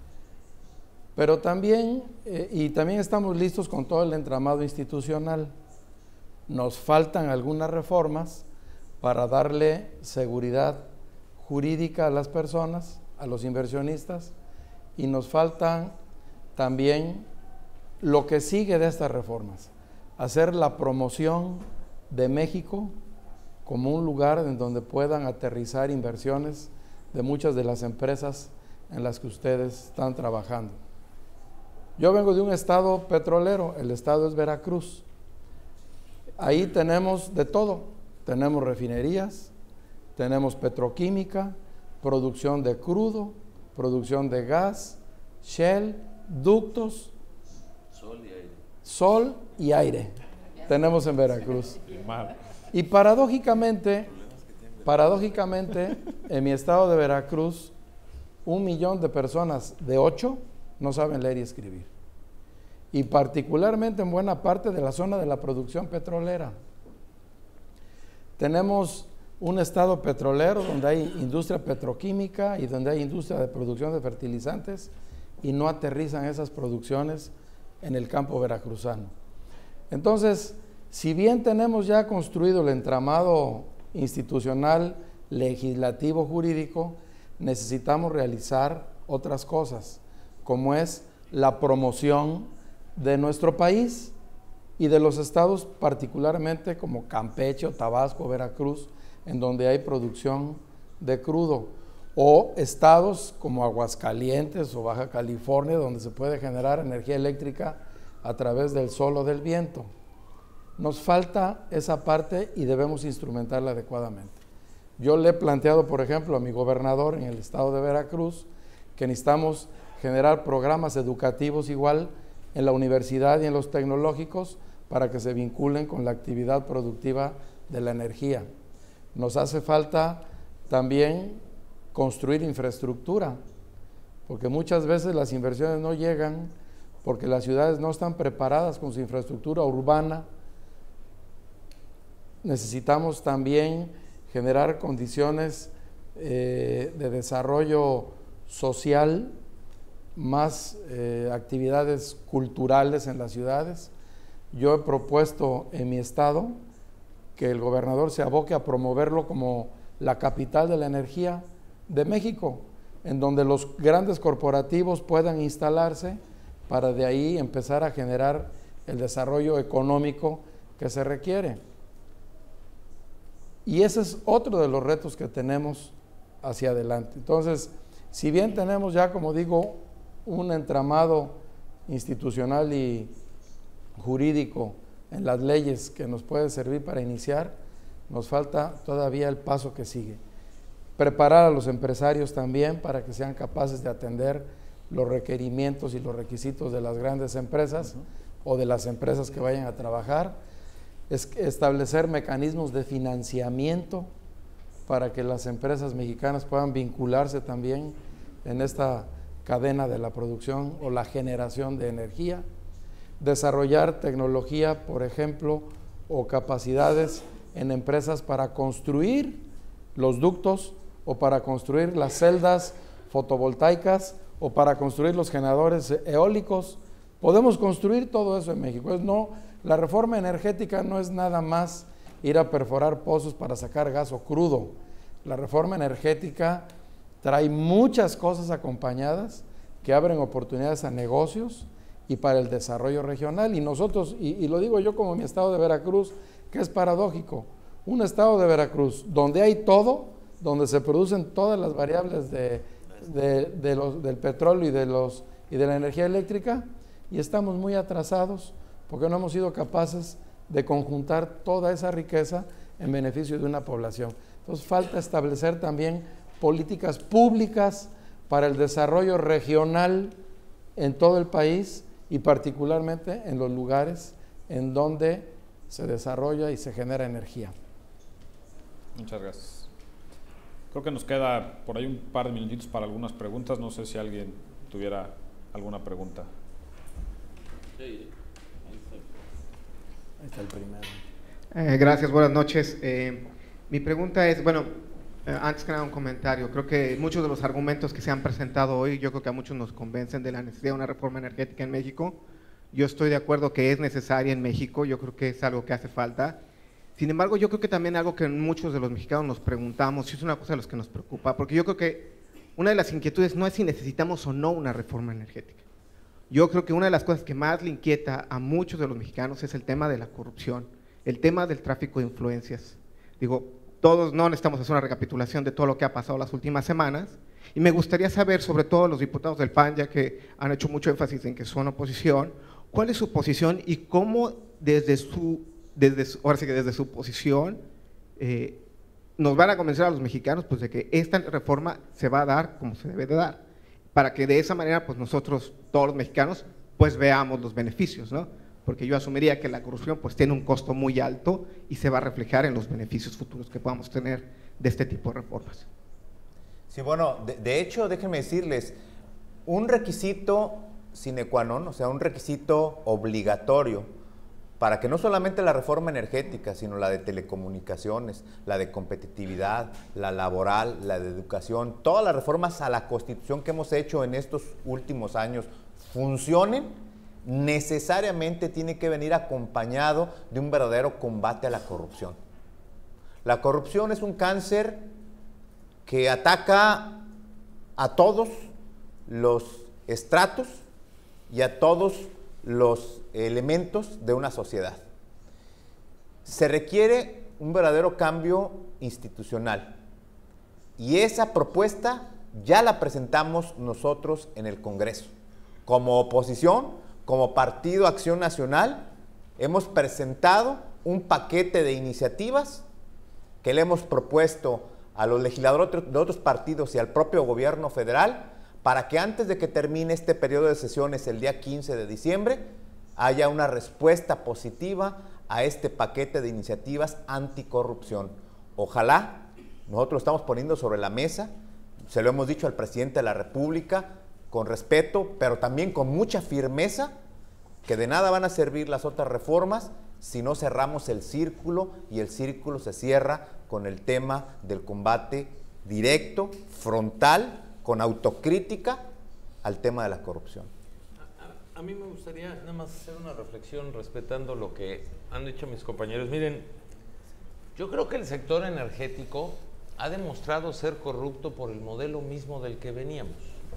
pero también, también estamos listos con todo el entramado institucional. Nos faltan algunas reformas para darle seguridad jurídica a las personas, a los inversionistas, y nos faltan también lo que sigue de estas reformas, hacer la promoción de México como un lugar en donde puedan aterrizar inversiones de muchas de las empresas en las que ustedes están trabajando. Yo vengo de un estado petrolero, el estado es Veracruz. Ahí tenemos de todo. Tenemos refinerías, tenemos petroquímica, producción de crudo, producción de gas, Shell, ductos, sol y aire. Tenemos en Veracruz. Y paradójicamente, en mi estado de Veracruz, 1 millón de personas de 8 no saben leer y escribir. Y particularmente en buena parte de la zona de la producción petrolera. Tenemos un estado petrolero donde hay industria petroquímica y donde hay industria de producción de fertilizantes y no aterrizan esas producciones en el campo veracruzano. Entonces, si bien tenemos ya construido el entramado institucional, legislativo, jurídico, necesitamos realizar otras cosas, como es la promoción de nuestro país y de los estados particularmente como Campeche, Tabasco, Veracruz, en donde hay producción de crudo, o estados como Aguascalientes o Baja California, donde se puede generar energía eléctrica a través del sol o del viento. Nos falta esa parte y debemos instrumentarla adecuadamente. Yo le he planteado, por ejemplo, a mi gobernador en el estado de Veracruz, que necesitamos generar programas educativos igual en la universidad y en los tecnológicos para que se vinculen con la actividad productiva de la energía. Nos hace falta también construir infraestructura, porque muchas veces las inversiones no llegan porque las ciudades no están preparadas con su infraestructura urbana. Necesitamos también generar condiciones de desarrollo social, más actividades culturales en las ciudades. Yo he propuesto en mi estado que el gobernador se aboque a promoverlo como la capital de la energía de México, en donde los grandes corporativos puedan instalarse para de ahí empezar a generar el desarrollo económico que se requiere. Y ese es otro de los retos que tenemos hacia adelante. Entonces, si bien tenemos ya, como digo, un entramado institucional y jurídico en las leyes que nos puede servir para iniciar, nos falta todavía el paso que sigue. Preparar a los empresarios también para que sean capaces de atender los requerimientos y los requisitos de las grandes empresas o de las empresas que vayan a trabajar. Establecer mecanismos de financiamiento para que las empresas mexicanas puedan vincularse también en esta cadena de la producción o la generación de energía. Desarrollar tecnología, por ejemplo, o capacidades en empresas para construir los ductos o para construir las celdas fotovoltaicas o para construir los generadores eólicos. Podemos construir todo eso en México. La reforma energética no es nada más ir a perforar pozos para sacar gas o crudo. La reforma energética trae muchas cosas acompañadas que abren oportunidades a negocios y para el desarrollo regional. Y nosotros, y lo digo yo como mi estado de Veracruz, que es paradójico, un estado de Veracruz donde hay todo, donde se producen todas las variables del petróleo y de la energía eléctrica, y estamos muy atrasados porque no hemos sido capaces de conjuntar toda esa riqueza en beneficio de una población. Entonces falta establecer también políticas públicas para el desarrollo regional en todo el país y particularmente en los lugares en donde se desarrolla y se genera energía.
Muchas gracias. Creo que nos queda por ahí un par de minutitos para algunas preguntas. No sé si alguien tuviera alguna pregunta.
Ahí está el primero.
Gracias, buenas noches. Mi pregunta es, bueno, antes que nada un comentario. Creo que muchos de los argumentos que se han presentado hoy, yo creo que a muchos nos convencen de la necesidad de una reforma energética en México. Yo estoy de acuerdo que es necesaria en México, yo creo que es algo que hace falta. Sin embargo, yo creo que también algo que muchos de los mexicanos nos preguntamos, si es una cosa de los que nos preocupa, porque yo creo que una de las inquietudes no es si necesitamos o no una reforma energética. Yo creo que una de las cosas que más le inquieta a muchos de los mexicanos es el tema de la corrupción, el tema del tráfico de influencias. Digo, todos no necesitamos hacer una recapitulación de todo lo que ha pasado las últimas semanas, y me gustaría saber, sobre todo los diputados del PAN, ya que han hecho mucho énfasis en que son oposición, cuál es su posición y cómo desde su posición nos van a convencer a los mexicanos pues, de que esta reforma se va a dar como se debe de dar, para que de esa manera pues nosotros, todos los mexicanos, pues veamos los beneficios, ¿no? Porque yo asumiría que la corrupción pues tiene un costo muy alto y se va a reflejar en los beneficios futuros que podamos tener de este tipo de reformas.
Sí, bueno, de hecho, déjenme decirles, un requisito sine qua non, o sea, un requisito obligatorio para que no solamente la reforma energética, sino la de telecomunicaciones, la de competitividad, la laboral, la de educación, todas las reformas a la Constitución que hemos hecho en estos últimos años funcionen, necesariamente tiene que venir acompañado de un verdadero combate a la corrupción. La corrupción es un cáncer que ataca a todos los estratos y a todos los elementos de una sociedad. Se requiere un verdadero cambio institucional y esa propuesta ya la presentamos nosotros en el Congreso. Como oposición, como Partido Acción Nacional, hemos presentado un paquete de iniciativas que le hemos propuesto a los legisladores de otros partidos y al propio gobierno federal para que antes de que termine este periodo de sesiones el día 15 de diciembre haya una respuesta positiva a este paquete de iniciativas anticorrupción. Ojalá, nosotros lo estamos poniendo sobre la mesa, se lo hemos dicho al presidente de la República, con respeto, pero también con mucha firmeza, que de nada van a servir las otras reformas si no cerramos el círculo, y el círculo se cierra con el tema del combate directo, frontal, con autocrítica al tema de la corrupción.
A mí me gustaría nada más hacer una reflexión respetando lo que han dicho mis compañeros. Miren, yo creo que el sector energético ha demostrado ser corrupto por el modelo mismo del que veníamos.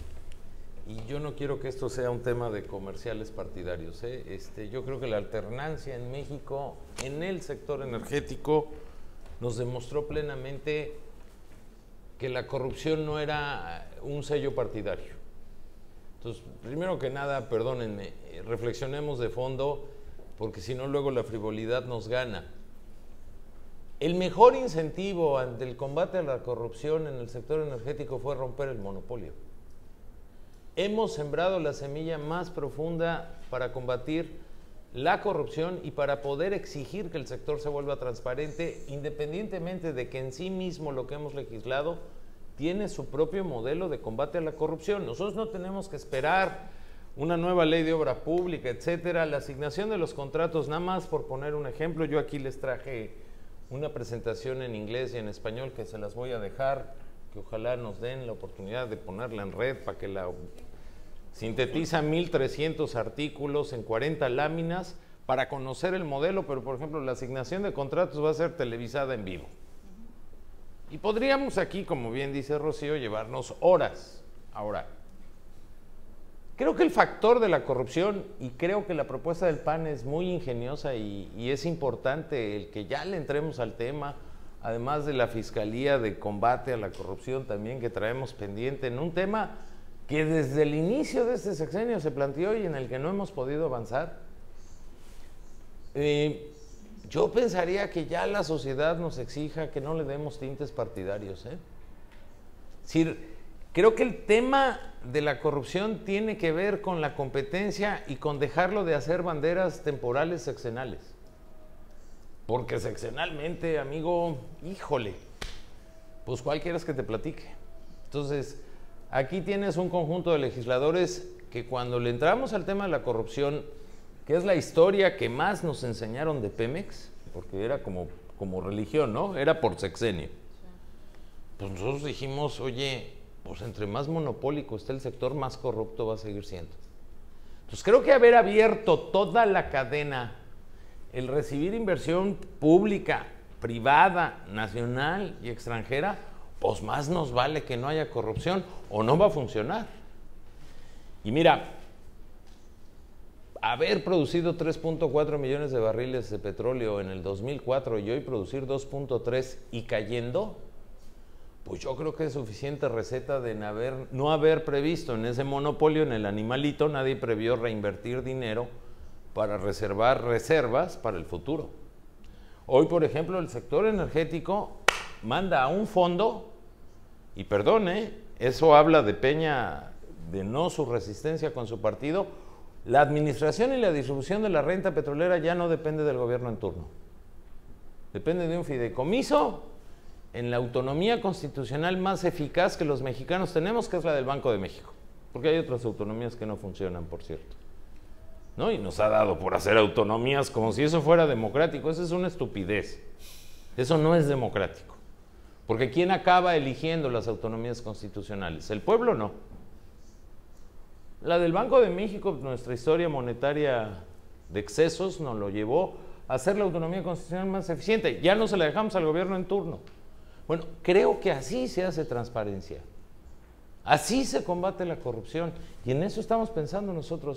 Y yo no quiero que esto sea un tema de comerciales partidarios, ¿eh? Yo creo que la alternancia en México, en el sector energético, nos demostró plenamente que la corrupción no era un sello partidario. Entonces, primero que nada, perdónenme, reflexionemos de fondo porque si no luego la frivolidad nos gana. El mejor incentivo ante el combate a la corrupción en el sector energético fue romper el monopolio. Hemos sembrado la semilla más profunda para combatir la corrupción y para poder exigir que el sector se vuelva transparente, independientemente de que en sí mismo lo que hemos legislado tiene su propio modelo de combate a la corrupción. Nosotros no tenemos que esperar una nueva ley de obra pública, etcétera. La asignación de los contratos, nada más por poner un ejemplo, yo aquí les traje una presentación en inglés y en español que se las voy a dejar, que ojalá nos den la oportunidad de ponerla en red para que la sintetiza 1300 artículos en 40 láminas para conocer el modelo, pero por ejemplo la asignación de contratos va a ser televisada en vivo. Y podríamos aquí, como bien dice Rocío, llevarnos horas. Ahora, creo que el factor de la corrupción, y creo que la propuesta del PAN es muy ingeniosa y es importante el que ya le entremos al tema, además de la Fiscalía de Combate a la Corrupción también que traemos pendiente, en un tema que desde el inicio de este sexenio se planteó y en el que no hemos podido avanzar. Yo pensaría que ya la sociedad nos exija que no le demos tintes partidarios. Es decir, creo que el tema de la corrupción tiene que ver con la competencia y con dejarlo de hacer banderas temporales sexenales. Porque sexenalmente, amigo, híjole, pues ¿cuál quieres que te platique? Entonces, aquí tienes un conjunto de legisladores que cuando le entramos al tema de la corrupción, que es la historia que más nos enseñaron de Pemex, porque era como religión, ¿no? Era por sexenio. Pues nosotros dijimos, oye, pues entre más monopólico esté el sector, más corrupto va a seguir siendo. Entonces creo que haber abierto toda la cadena, el recibir inversión pública, privada, nacional y extranjera, pues más nos vale que no haya corrupción o no va a funcionar. Y mira, haber producido 3.4 millones de barriles de petróleo en el 2004 y hoy producir 2.3 y cayendo, pues yo creo que es suficiente receta de no haber previsto en ese monopolio, en el animalito, nadie previó reinvertir dinero para reservar reservas para el futuro. Hoy, por ejemplo, el sector energético manda a un fondo, y perdón, eso habla de Peña, de no su resistencia con su partido. La administración y la distribución de la renta petrolera ya no depende del gobierno en turno. Depende de un fideicomiso en la autonomía constitucional más eficaz que los mexicanos tenemos, que es la del Banco de México. Porque hay otras autonomías que no funcionan, por cierto, ¿no? Y nos ha dado por hacer autonomías como si eso fuera democrático. Eso es una estupidez. Eso no es democrático. Porque ¿quién acaba eligiendo las autonomías constitucionales? El pueblo no. La del Banco de México, nuestra historia monetaria de excesos, nos lo llevó a hacer la autonomía constitucional más eficiente. Ya no se la dejamos al gobierno en turno. Bueno, creo que así se hace transparencia. Así se combate la corrupción. Y en eso estamos pensando nosotros,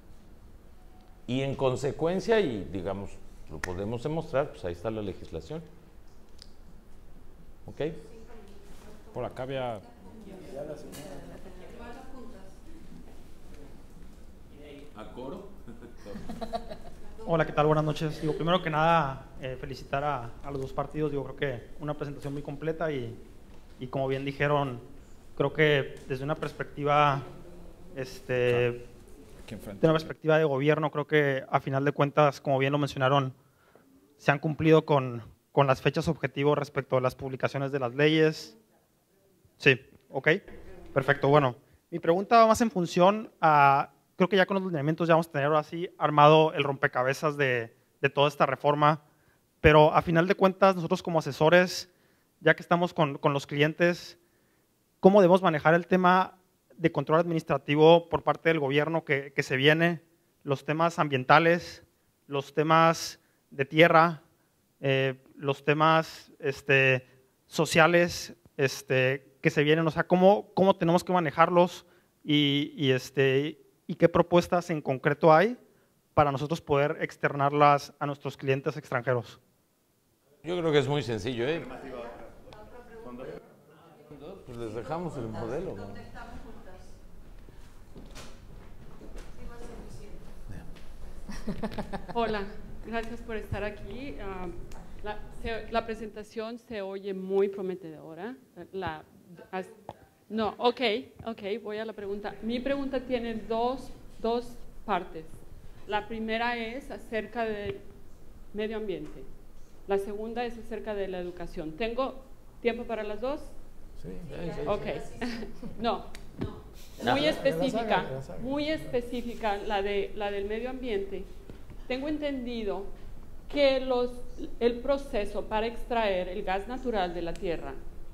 Y en consecuencia, y digamos, lo podemos demostrar, pues ahí está la legislación. ¿Ok?
Por acá había...
¿A coro?
Hola, ¿qué tal? Buenas noches. Digo, primero que nada, felicitar a los dos partidos. Digo, creo que una presentación muy completa y como bien dijeron, creo que desde una perspectiva, de una perspectiva de gobierno, creo que a final de cuentas, como bien lo mencionaron, se han cumplido con las fechas objetivos respecto a las publicaciones de las leyes. Sí, ok, perfecto. Bueno, mi pregunta va más en función a... Creo que ya con los lineamientos ya vamos a tener ahora sí armado el rompecabezas de toda esta reforma, pero a final de cuentas nosotros como asesores, ya que estamos con los clientes, ¿cómo debemos manejar el tema de control administrativo por parte del gobierno que se viene? Los temas ambientales, los temas de tierra, los temas sociales que se vienen, o sea, ¿cómo tenemos que manejarlos y qué propuestas en concreto hay para nosotros poder externarlas a nuestros clientes extranjeros?
Yo creo que es muy sencillo, Pues les dejamos el modelo, ¿no?
Hola, gracias por estar aquí. La presentación se oye muy prometedora. Voy a la pregunta. Mi pregunta tiene dos partes. La primera es acerca del medio ambiente. La segunda es acerca de la educación. ¿Tengo tiempo para las dos?
Sí.
Ok. No. Muy específica la del medio ambiente. Tengo entendido que el proceso para extraer el gas natural de la tierra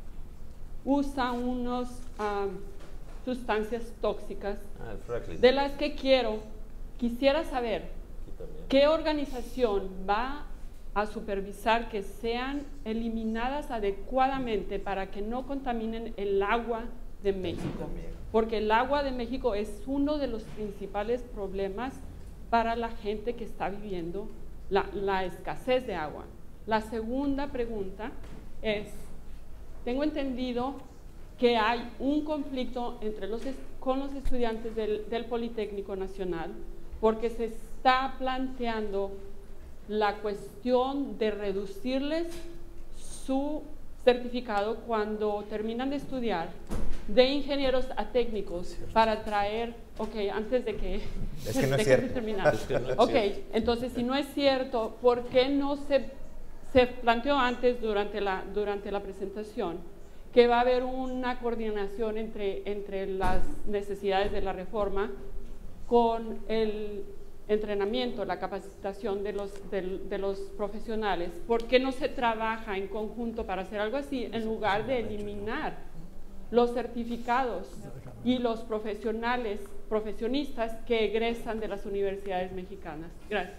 usa unas sustancias tóxicas de las que quisiera saber qué organización va a supervisar que sean eliminadas adecuadamente para que no contaminen el agua de México, porque el agua de México es uno de los principales problemas para la gente que está viviendo la escasez de agua. La segunda pregunta es, tengo entendido que hay un conflicto con los estudiantes del Politécnico Nacional porque se está planteando la cuestión de reducirles su certificado cuando terminan de estudiar de ingenieros a técnicos para traer, antes de que...
Es que no es cierto.
Entonces si no es cierto, ¿por qué no se planteó antes durante la presentación que va a haber una coordinación entre las necesidades de la reforma con el entrenamiento, la capacitación de los profesionales? ¿Por qué no se trabaja en conjunto para hacer algo así en lugar de eliminar los certificados y los profesionistas que egresan de las universidades mexicanas? Gracias.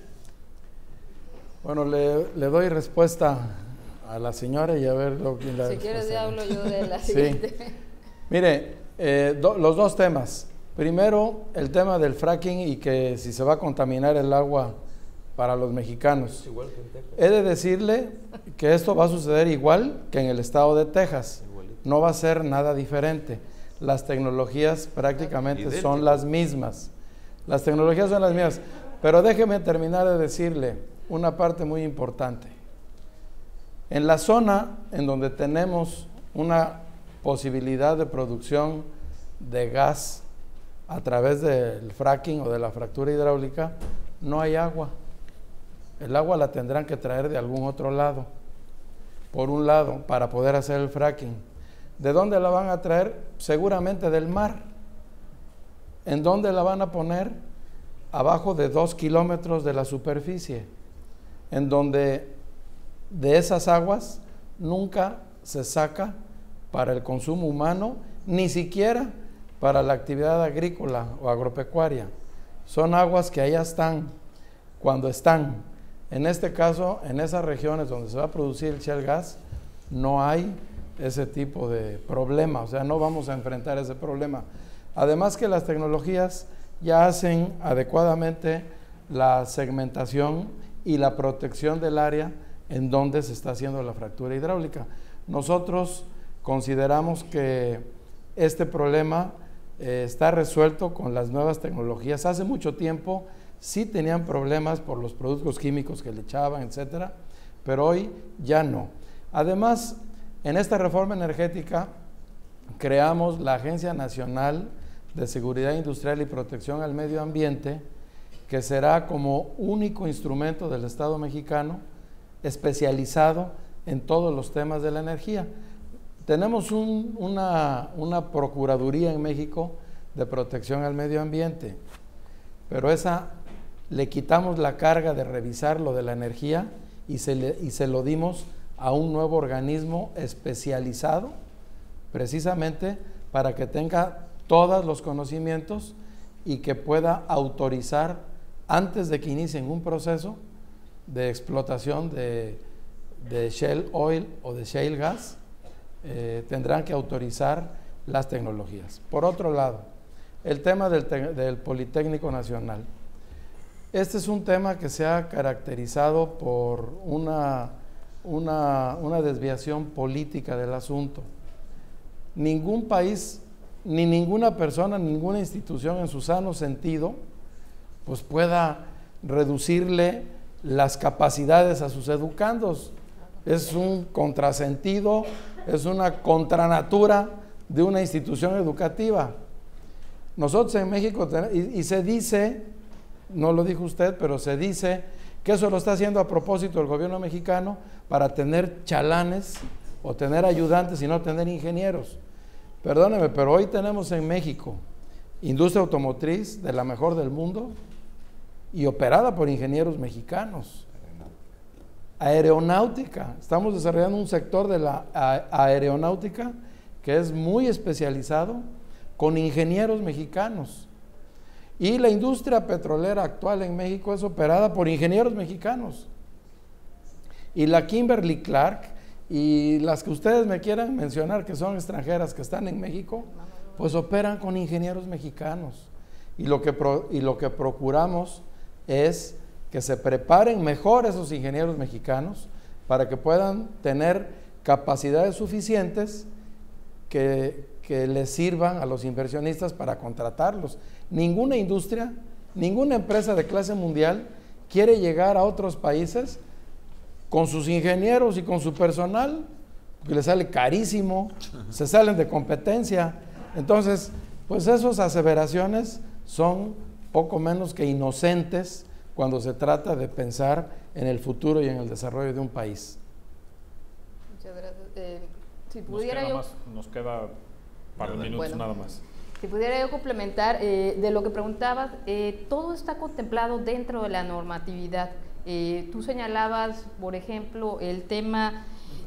Bueno, le doy respuesta a la señora y a ver lo que la...
Si quieres ya hablo yo de la siguiente.
Sí. Mire, los dos temas. Primero, el tema del fracking y que si se va a contaminar el agua para los mexicanos. He de decirle que esto va a suceder igual que en el estado de Texas. No va a ser nada diferente. Las tecnologías prácticamente son las mismas. Las tecnologías son las mismas. Pero déjeme terminar de decirle una parte muy importante. En la zona en donde tenemos una posibilidad de producción de gas a través del fracking o de la fractura hidráulica, no hay agua. El agua la tendrán que traer de algún otro lado, por un lado, para poder hacer el fracking. ¿De dónde la van a traer? Seguramente del mar. ¿En dónde la van a poner? Abajo de 2 kilómetros de la superficie, en donde de esas aguas nunca se saca para el consumo humano, ni siquiera para la actividad agrícola o agropecuaria. Son aguas que allá están, cuando están. En este caso, en esas regiones donde se va a producir el shale gas, no hay ese tipo de problema, o sea, no vamos a enfrentar ese problema. Además que las tecnologías ya hacen adecuadamente la segmentación y la protección del área en donde se está haciendo la fractura hidráulica. Nosotros consideramos que este problema está resuelto con las nuevas tecnologías. Hace mucho tiempo sí tenían problemas por los productos químicos que le echaban, etcétera, pero hoy ya no. Además, en esta reforma energética creamos la Agencia Nacional de Seguridad Industrial y Protección al Medio Ambiente, que será como único instrumento del Estado mexicano especializado en todos los temas de la energía. Tenemos una Procuraduría en México de protección al medio ambiente, pero esa le quitamos la carga de revisar lo de la energía y se lo dimos a un nuevo organismo especializado precisamente para que tenga todos los conocimientos y que pueda autorizar antes de que inicien un proceso de explotación de shale oil o de shale gas. Tendrán que autorizar las tecnologías. Por otro lado, el tema del Politécnico Nacional. Este es un tema que se ha caracterizado por una desviación política del asunto. Ningún país, ni ninguna persona, ninguna institución en su sano sentido, pues pueda reducirle las capacidades a sus educandos. Es un contrasentido, es una contranatura de una institución educativa. Nosotros en México, y se dice, no lo dijo usted, pero se dice que eso lo está haciendo a propósito el gobierno mexicano para tener chalanes o tener ayudantes y no tener ingenieros. Perdóneme, pero hoy tenemos en México industria automotriz de la mejor del mundo y operada por ingenieros mexicanos. Aeronáutica, estamos desarrollando un sector de la aeronáutica que es muy especializado con ingenieros mexicanos. Y la industria petrolera actual en México es operada por ingenieros mexicanos. Y la Kimberly Clark y las que ustedes me quieran mencionar que son extranjeras que están en México, pues operan con ingenieros mexicanos. Y lo que procuramos es que se preparen mejor esos ingenieros mexicanos para que puedan tener capacidades suficientes que les sirvan a los inversionistas para contratarlos. Ninguna industria, ninguna empresa de clase mundial quiere llegar a otros países con sus ingenieros y con su personal, porque les sale carísimo, se salen de competencia. Entonces, pues esas aseveraciones son poco menos que inocentes cuando se trata de pensar en el futuro y en el desarrollo de un país.
Muchas gracias. Si pudiera
nos queda un par de minutos nada más.
Si pudiera yo complementar de lo que preguntabas, todo está contemplado dentro de la normatividad. Tú señalabas, por ejemplo, el tema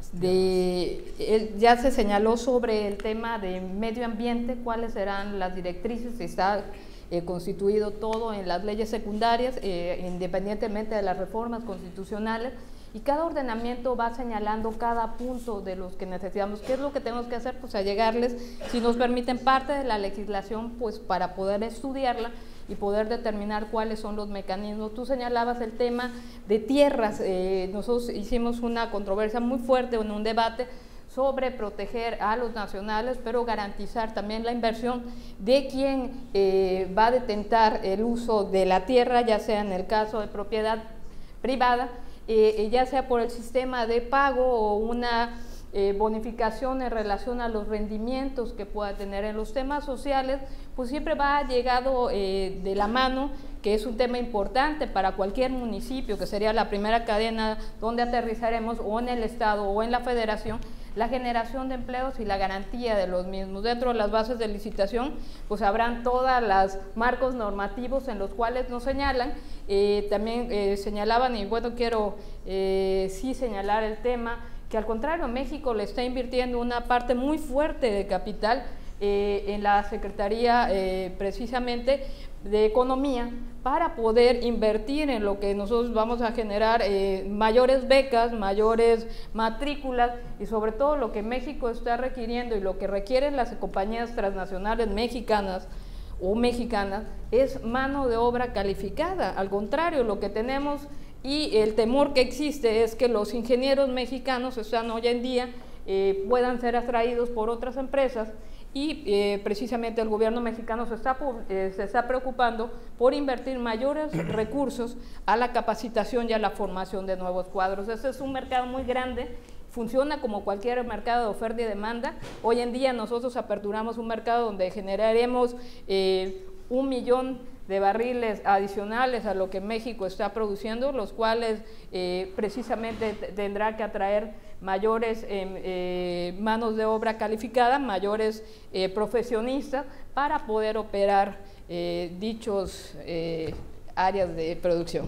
ya se señaló sobre el tema de medio ambiente, cuáles serán las directrices, está constituido todo en las leyes secundarias, independientemente de las reformas constitucionales, y cada ordenamiento va señalando cada punto de los que necesitamos. ¿Qué es lo que tenemos que hacer? Pues allegarles, si nos permiten, parte de la legislación, pues para poder estudiarla y poder determinar cuáles son los mecanismos. Tú señalabas el tema de tierras. Nosotros hicimos una controversia muy fuerte en un debate sobre proteger a los nacionales, pero garantizar también la inversión de quien va a detentar el uso de la tierra, ya sea en el caso de propiedad privada, ya sea por el sistema de pago o una bonificación en relación a los rendimientos que pueda tener. En los temas sociales, pues siempre va llegado de la mano, que es un tema importante para cualquier municipio, que sería la primera cadena donde aterrizaremos, o en el Estado o en la Federación, la generación de empleos y la garantía de los mismos. Dentro de las bases de licitación, pues habrán todos los marcos normativos en los cuales nos señalan. También señalaban, y bueno, quiero sí señalar el tema, que al contrario, México le está invirtiendo una parte muy fuerte de capital en la Secretaría precisamente de Economía, para poder invertir en lo que nosotros vamos a generar, mayores becas, mayores matrículas, y sobre todo lo que México está requiriendo y lo que requieren las compañías transnacionales mexicanas o mexicanas es mano de obra calificada. Al contrario, lo que tenemos y el temor que existe es que los ingenieros mexicanos están hoy en día puedan ser atraídos por otras empresas, y precisamente el gobierno mexicano se está preocupando por invertir mayores recursos a la capacitación y a la formación de nuevos cuadros. Este es un mercado muy grande, funciona como cualquier mercado de oferta y demanda. Hoy en día nosotros aperturamos un mercado donde generaremos 1 millón de barriles adicionales a lo que México está produciendo, los cuales precisamente tendrá que atraer mayores manos de obra calificada, mayores profesionistas para poder operar dichos áreas de producción.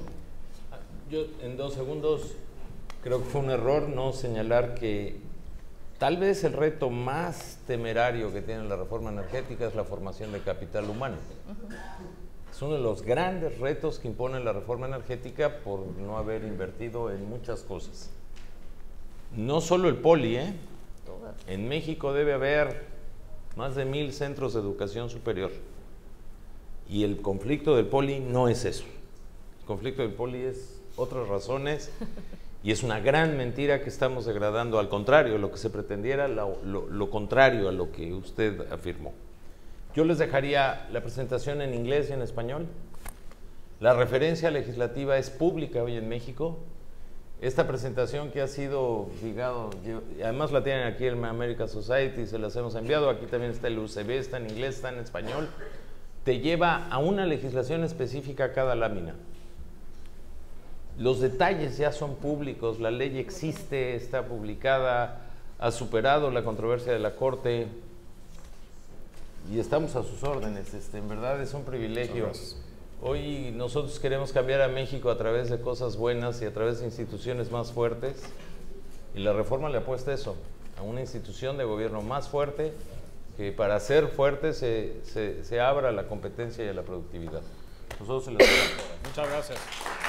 Yo en 2 segundos creo que fue un error no señalar que tal vez el reto más temerario que tiene la reforma energética es la formación de capital humano. Es uno de los grandes retos que impone la reforma energética por no haber invertido en muchas cosas. No solo el poli, en México debe haber más de 1000 centros de educación superior, y el conflicto del poli no es eso. El conflicto del poli es otras razones, y es una gran mentira que estamos degradando. Al contrario, lo que se pretendiera, lo contrario a lo que usted afirmó. Yo les dejaría la presentación en inglés y en español. La referencia legislativa es pública hoy en México. Esta presentación que ha sido ligado, además la tienen aquí en American Society, se las hemos enviado, aquí también está el UCB, está en inglés, está en español, te lleva a una legislación específica cada lámina. Los detalles ya son públicos, la ley existe, está publicada, ha superado la controversia de la Corte y estamos a sus órdenes. En verdad es un privilegio. Hoy nosotros queremos cambiar a México a través de cosas buenas y a través de instituciones más fuertes, y la reforma le apuesta eso, a una institución de gobierno más fuerte, que para ser fuerte se abra a la competencia y a la productividad. Nosotros se lo damos.
Muchas gracias.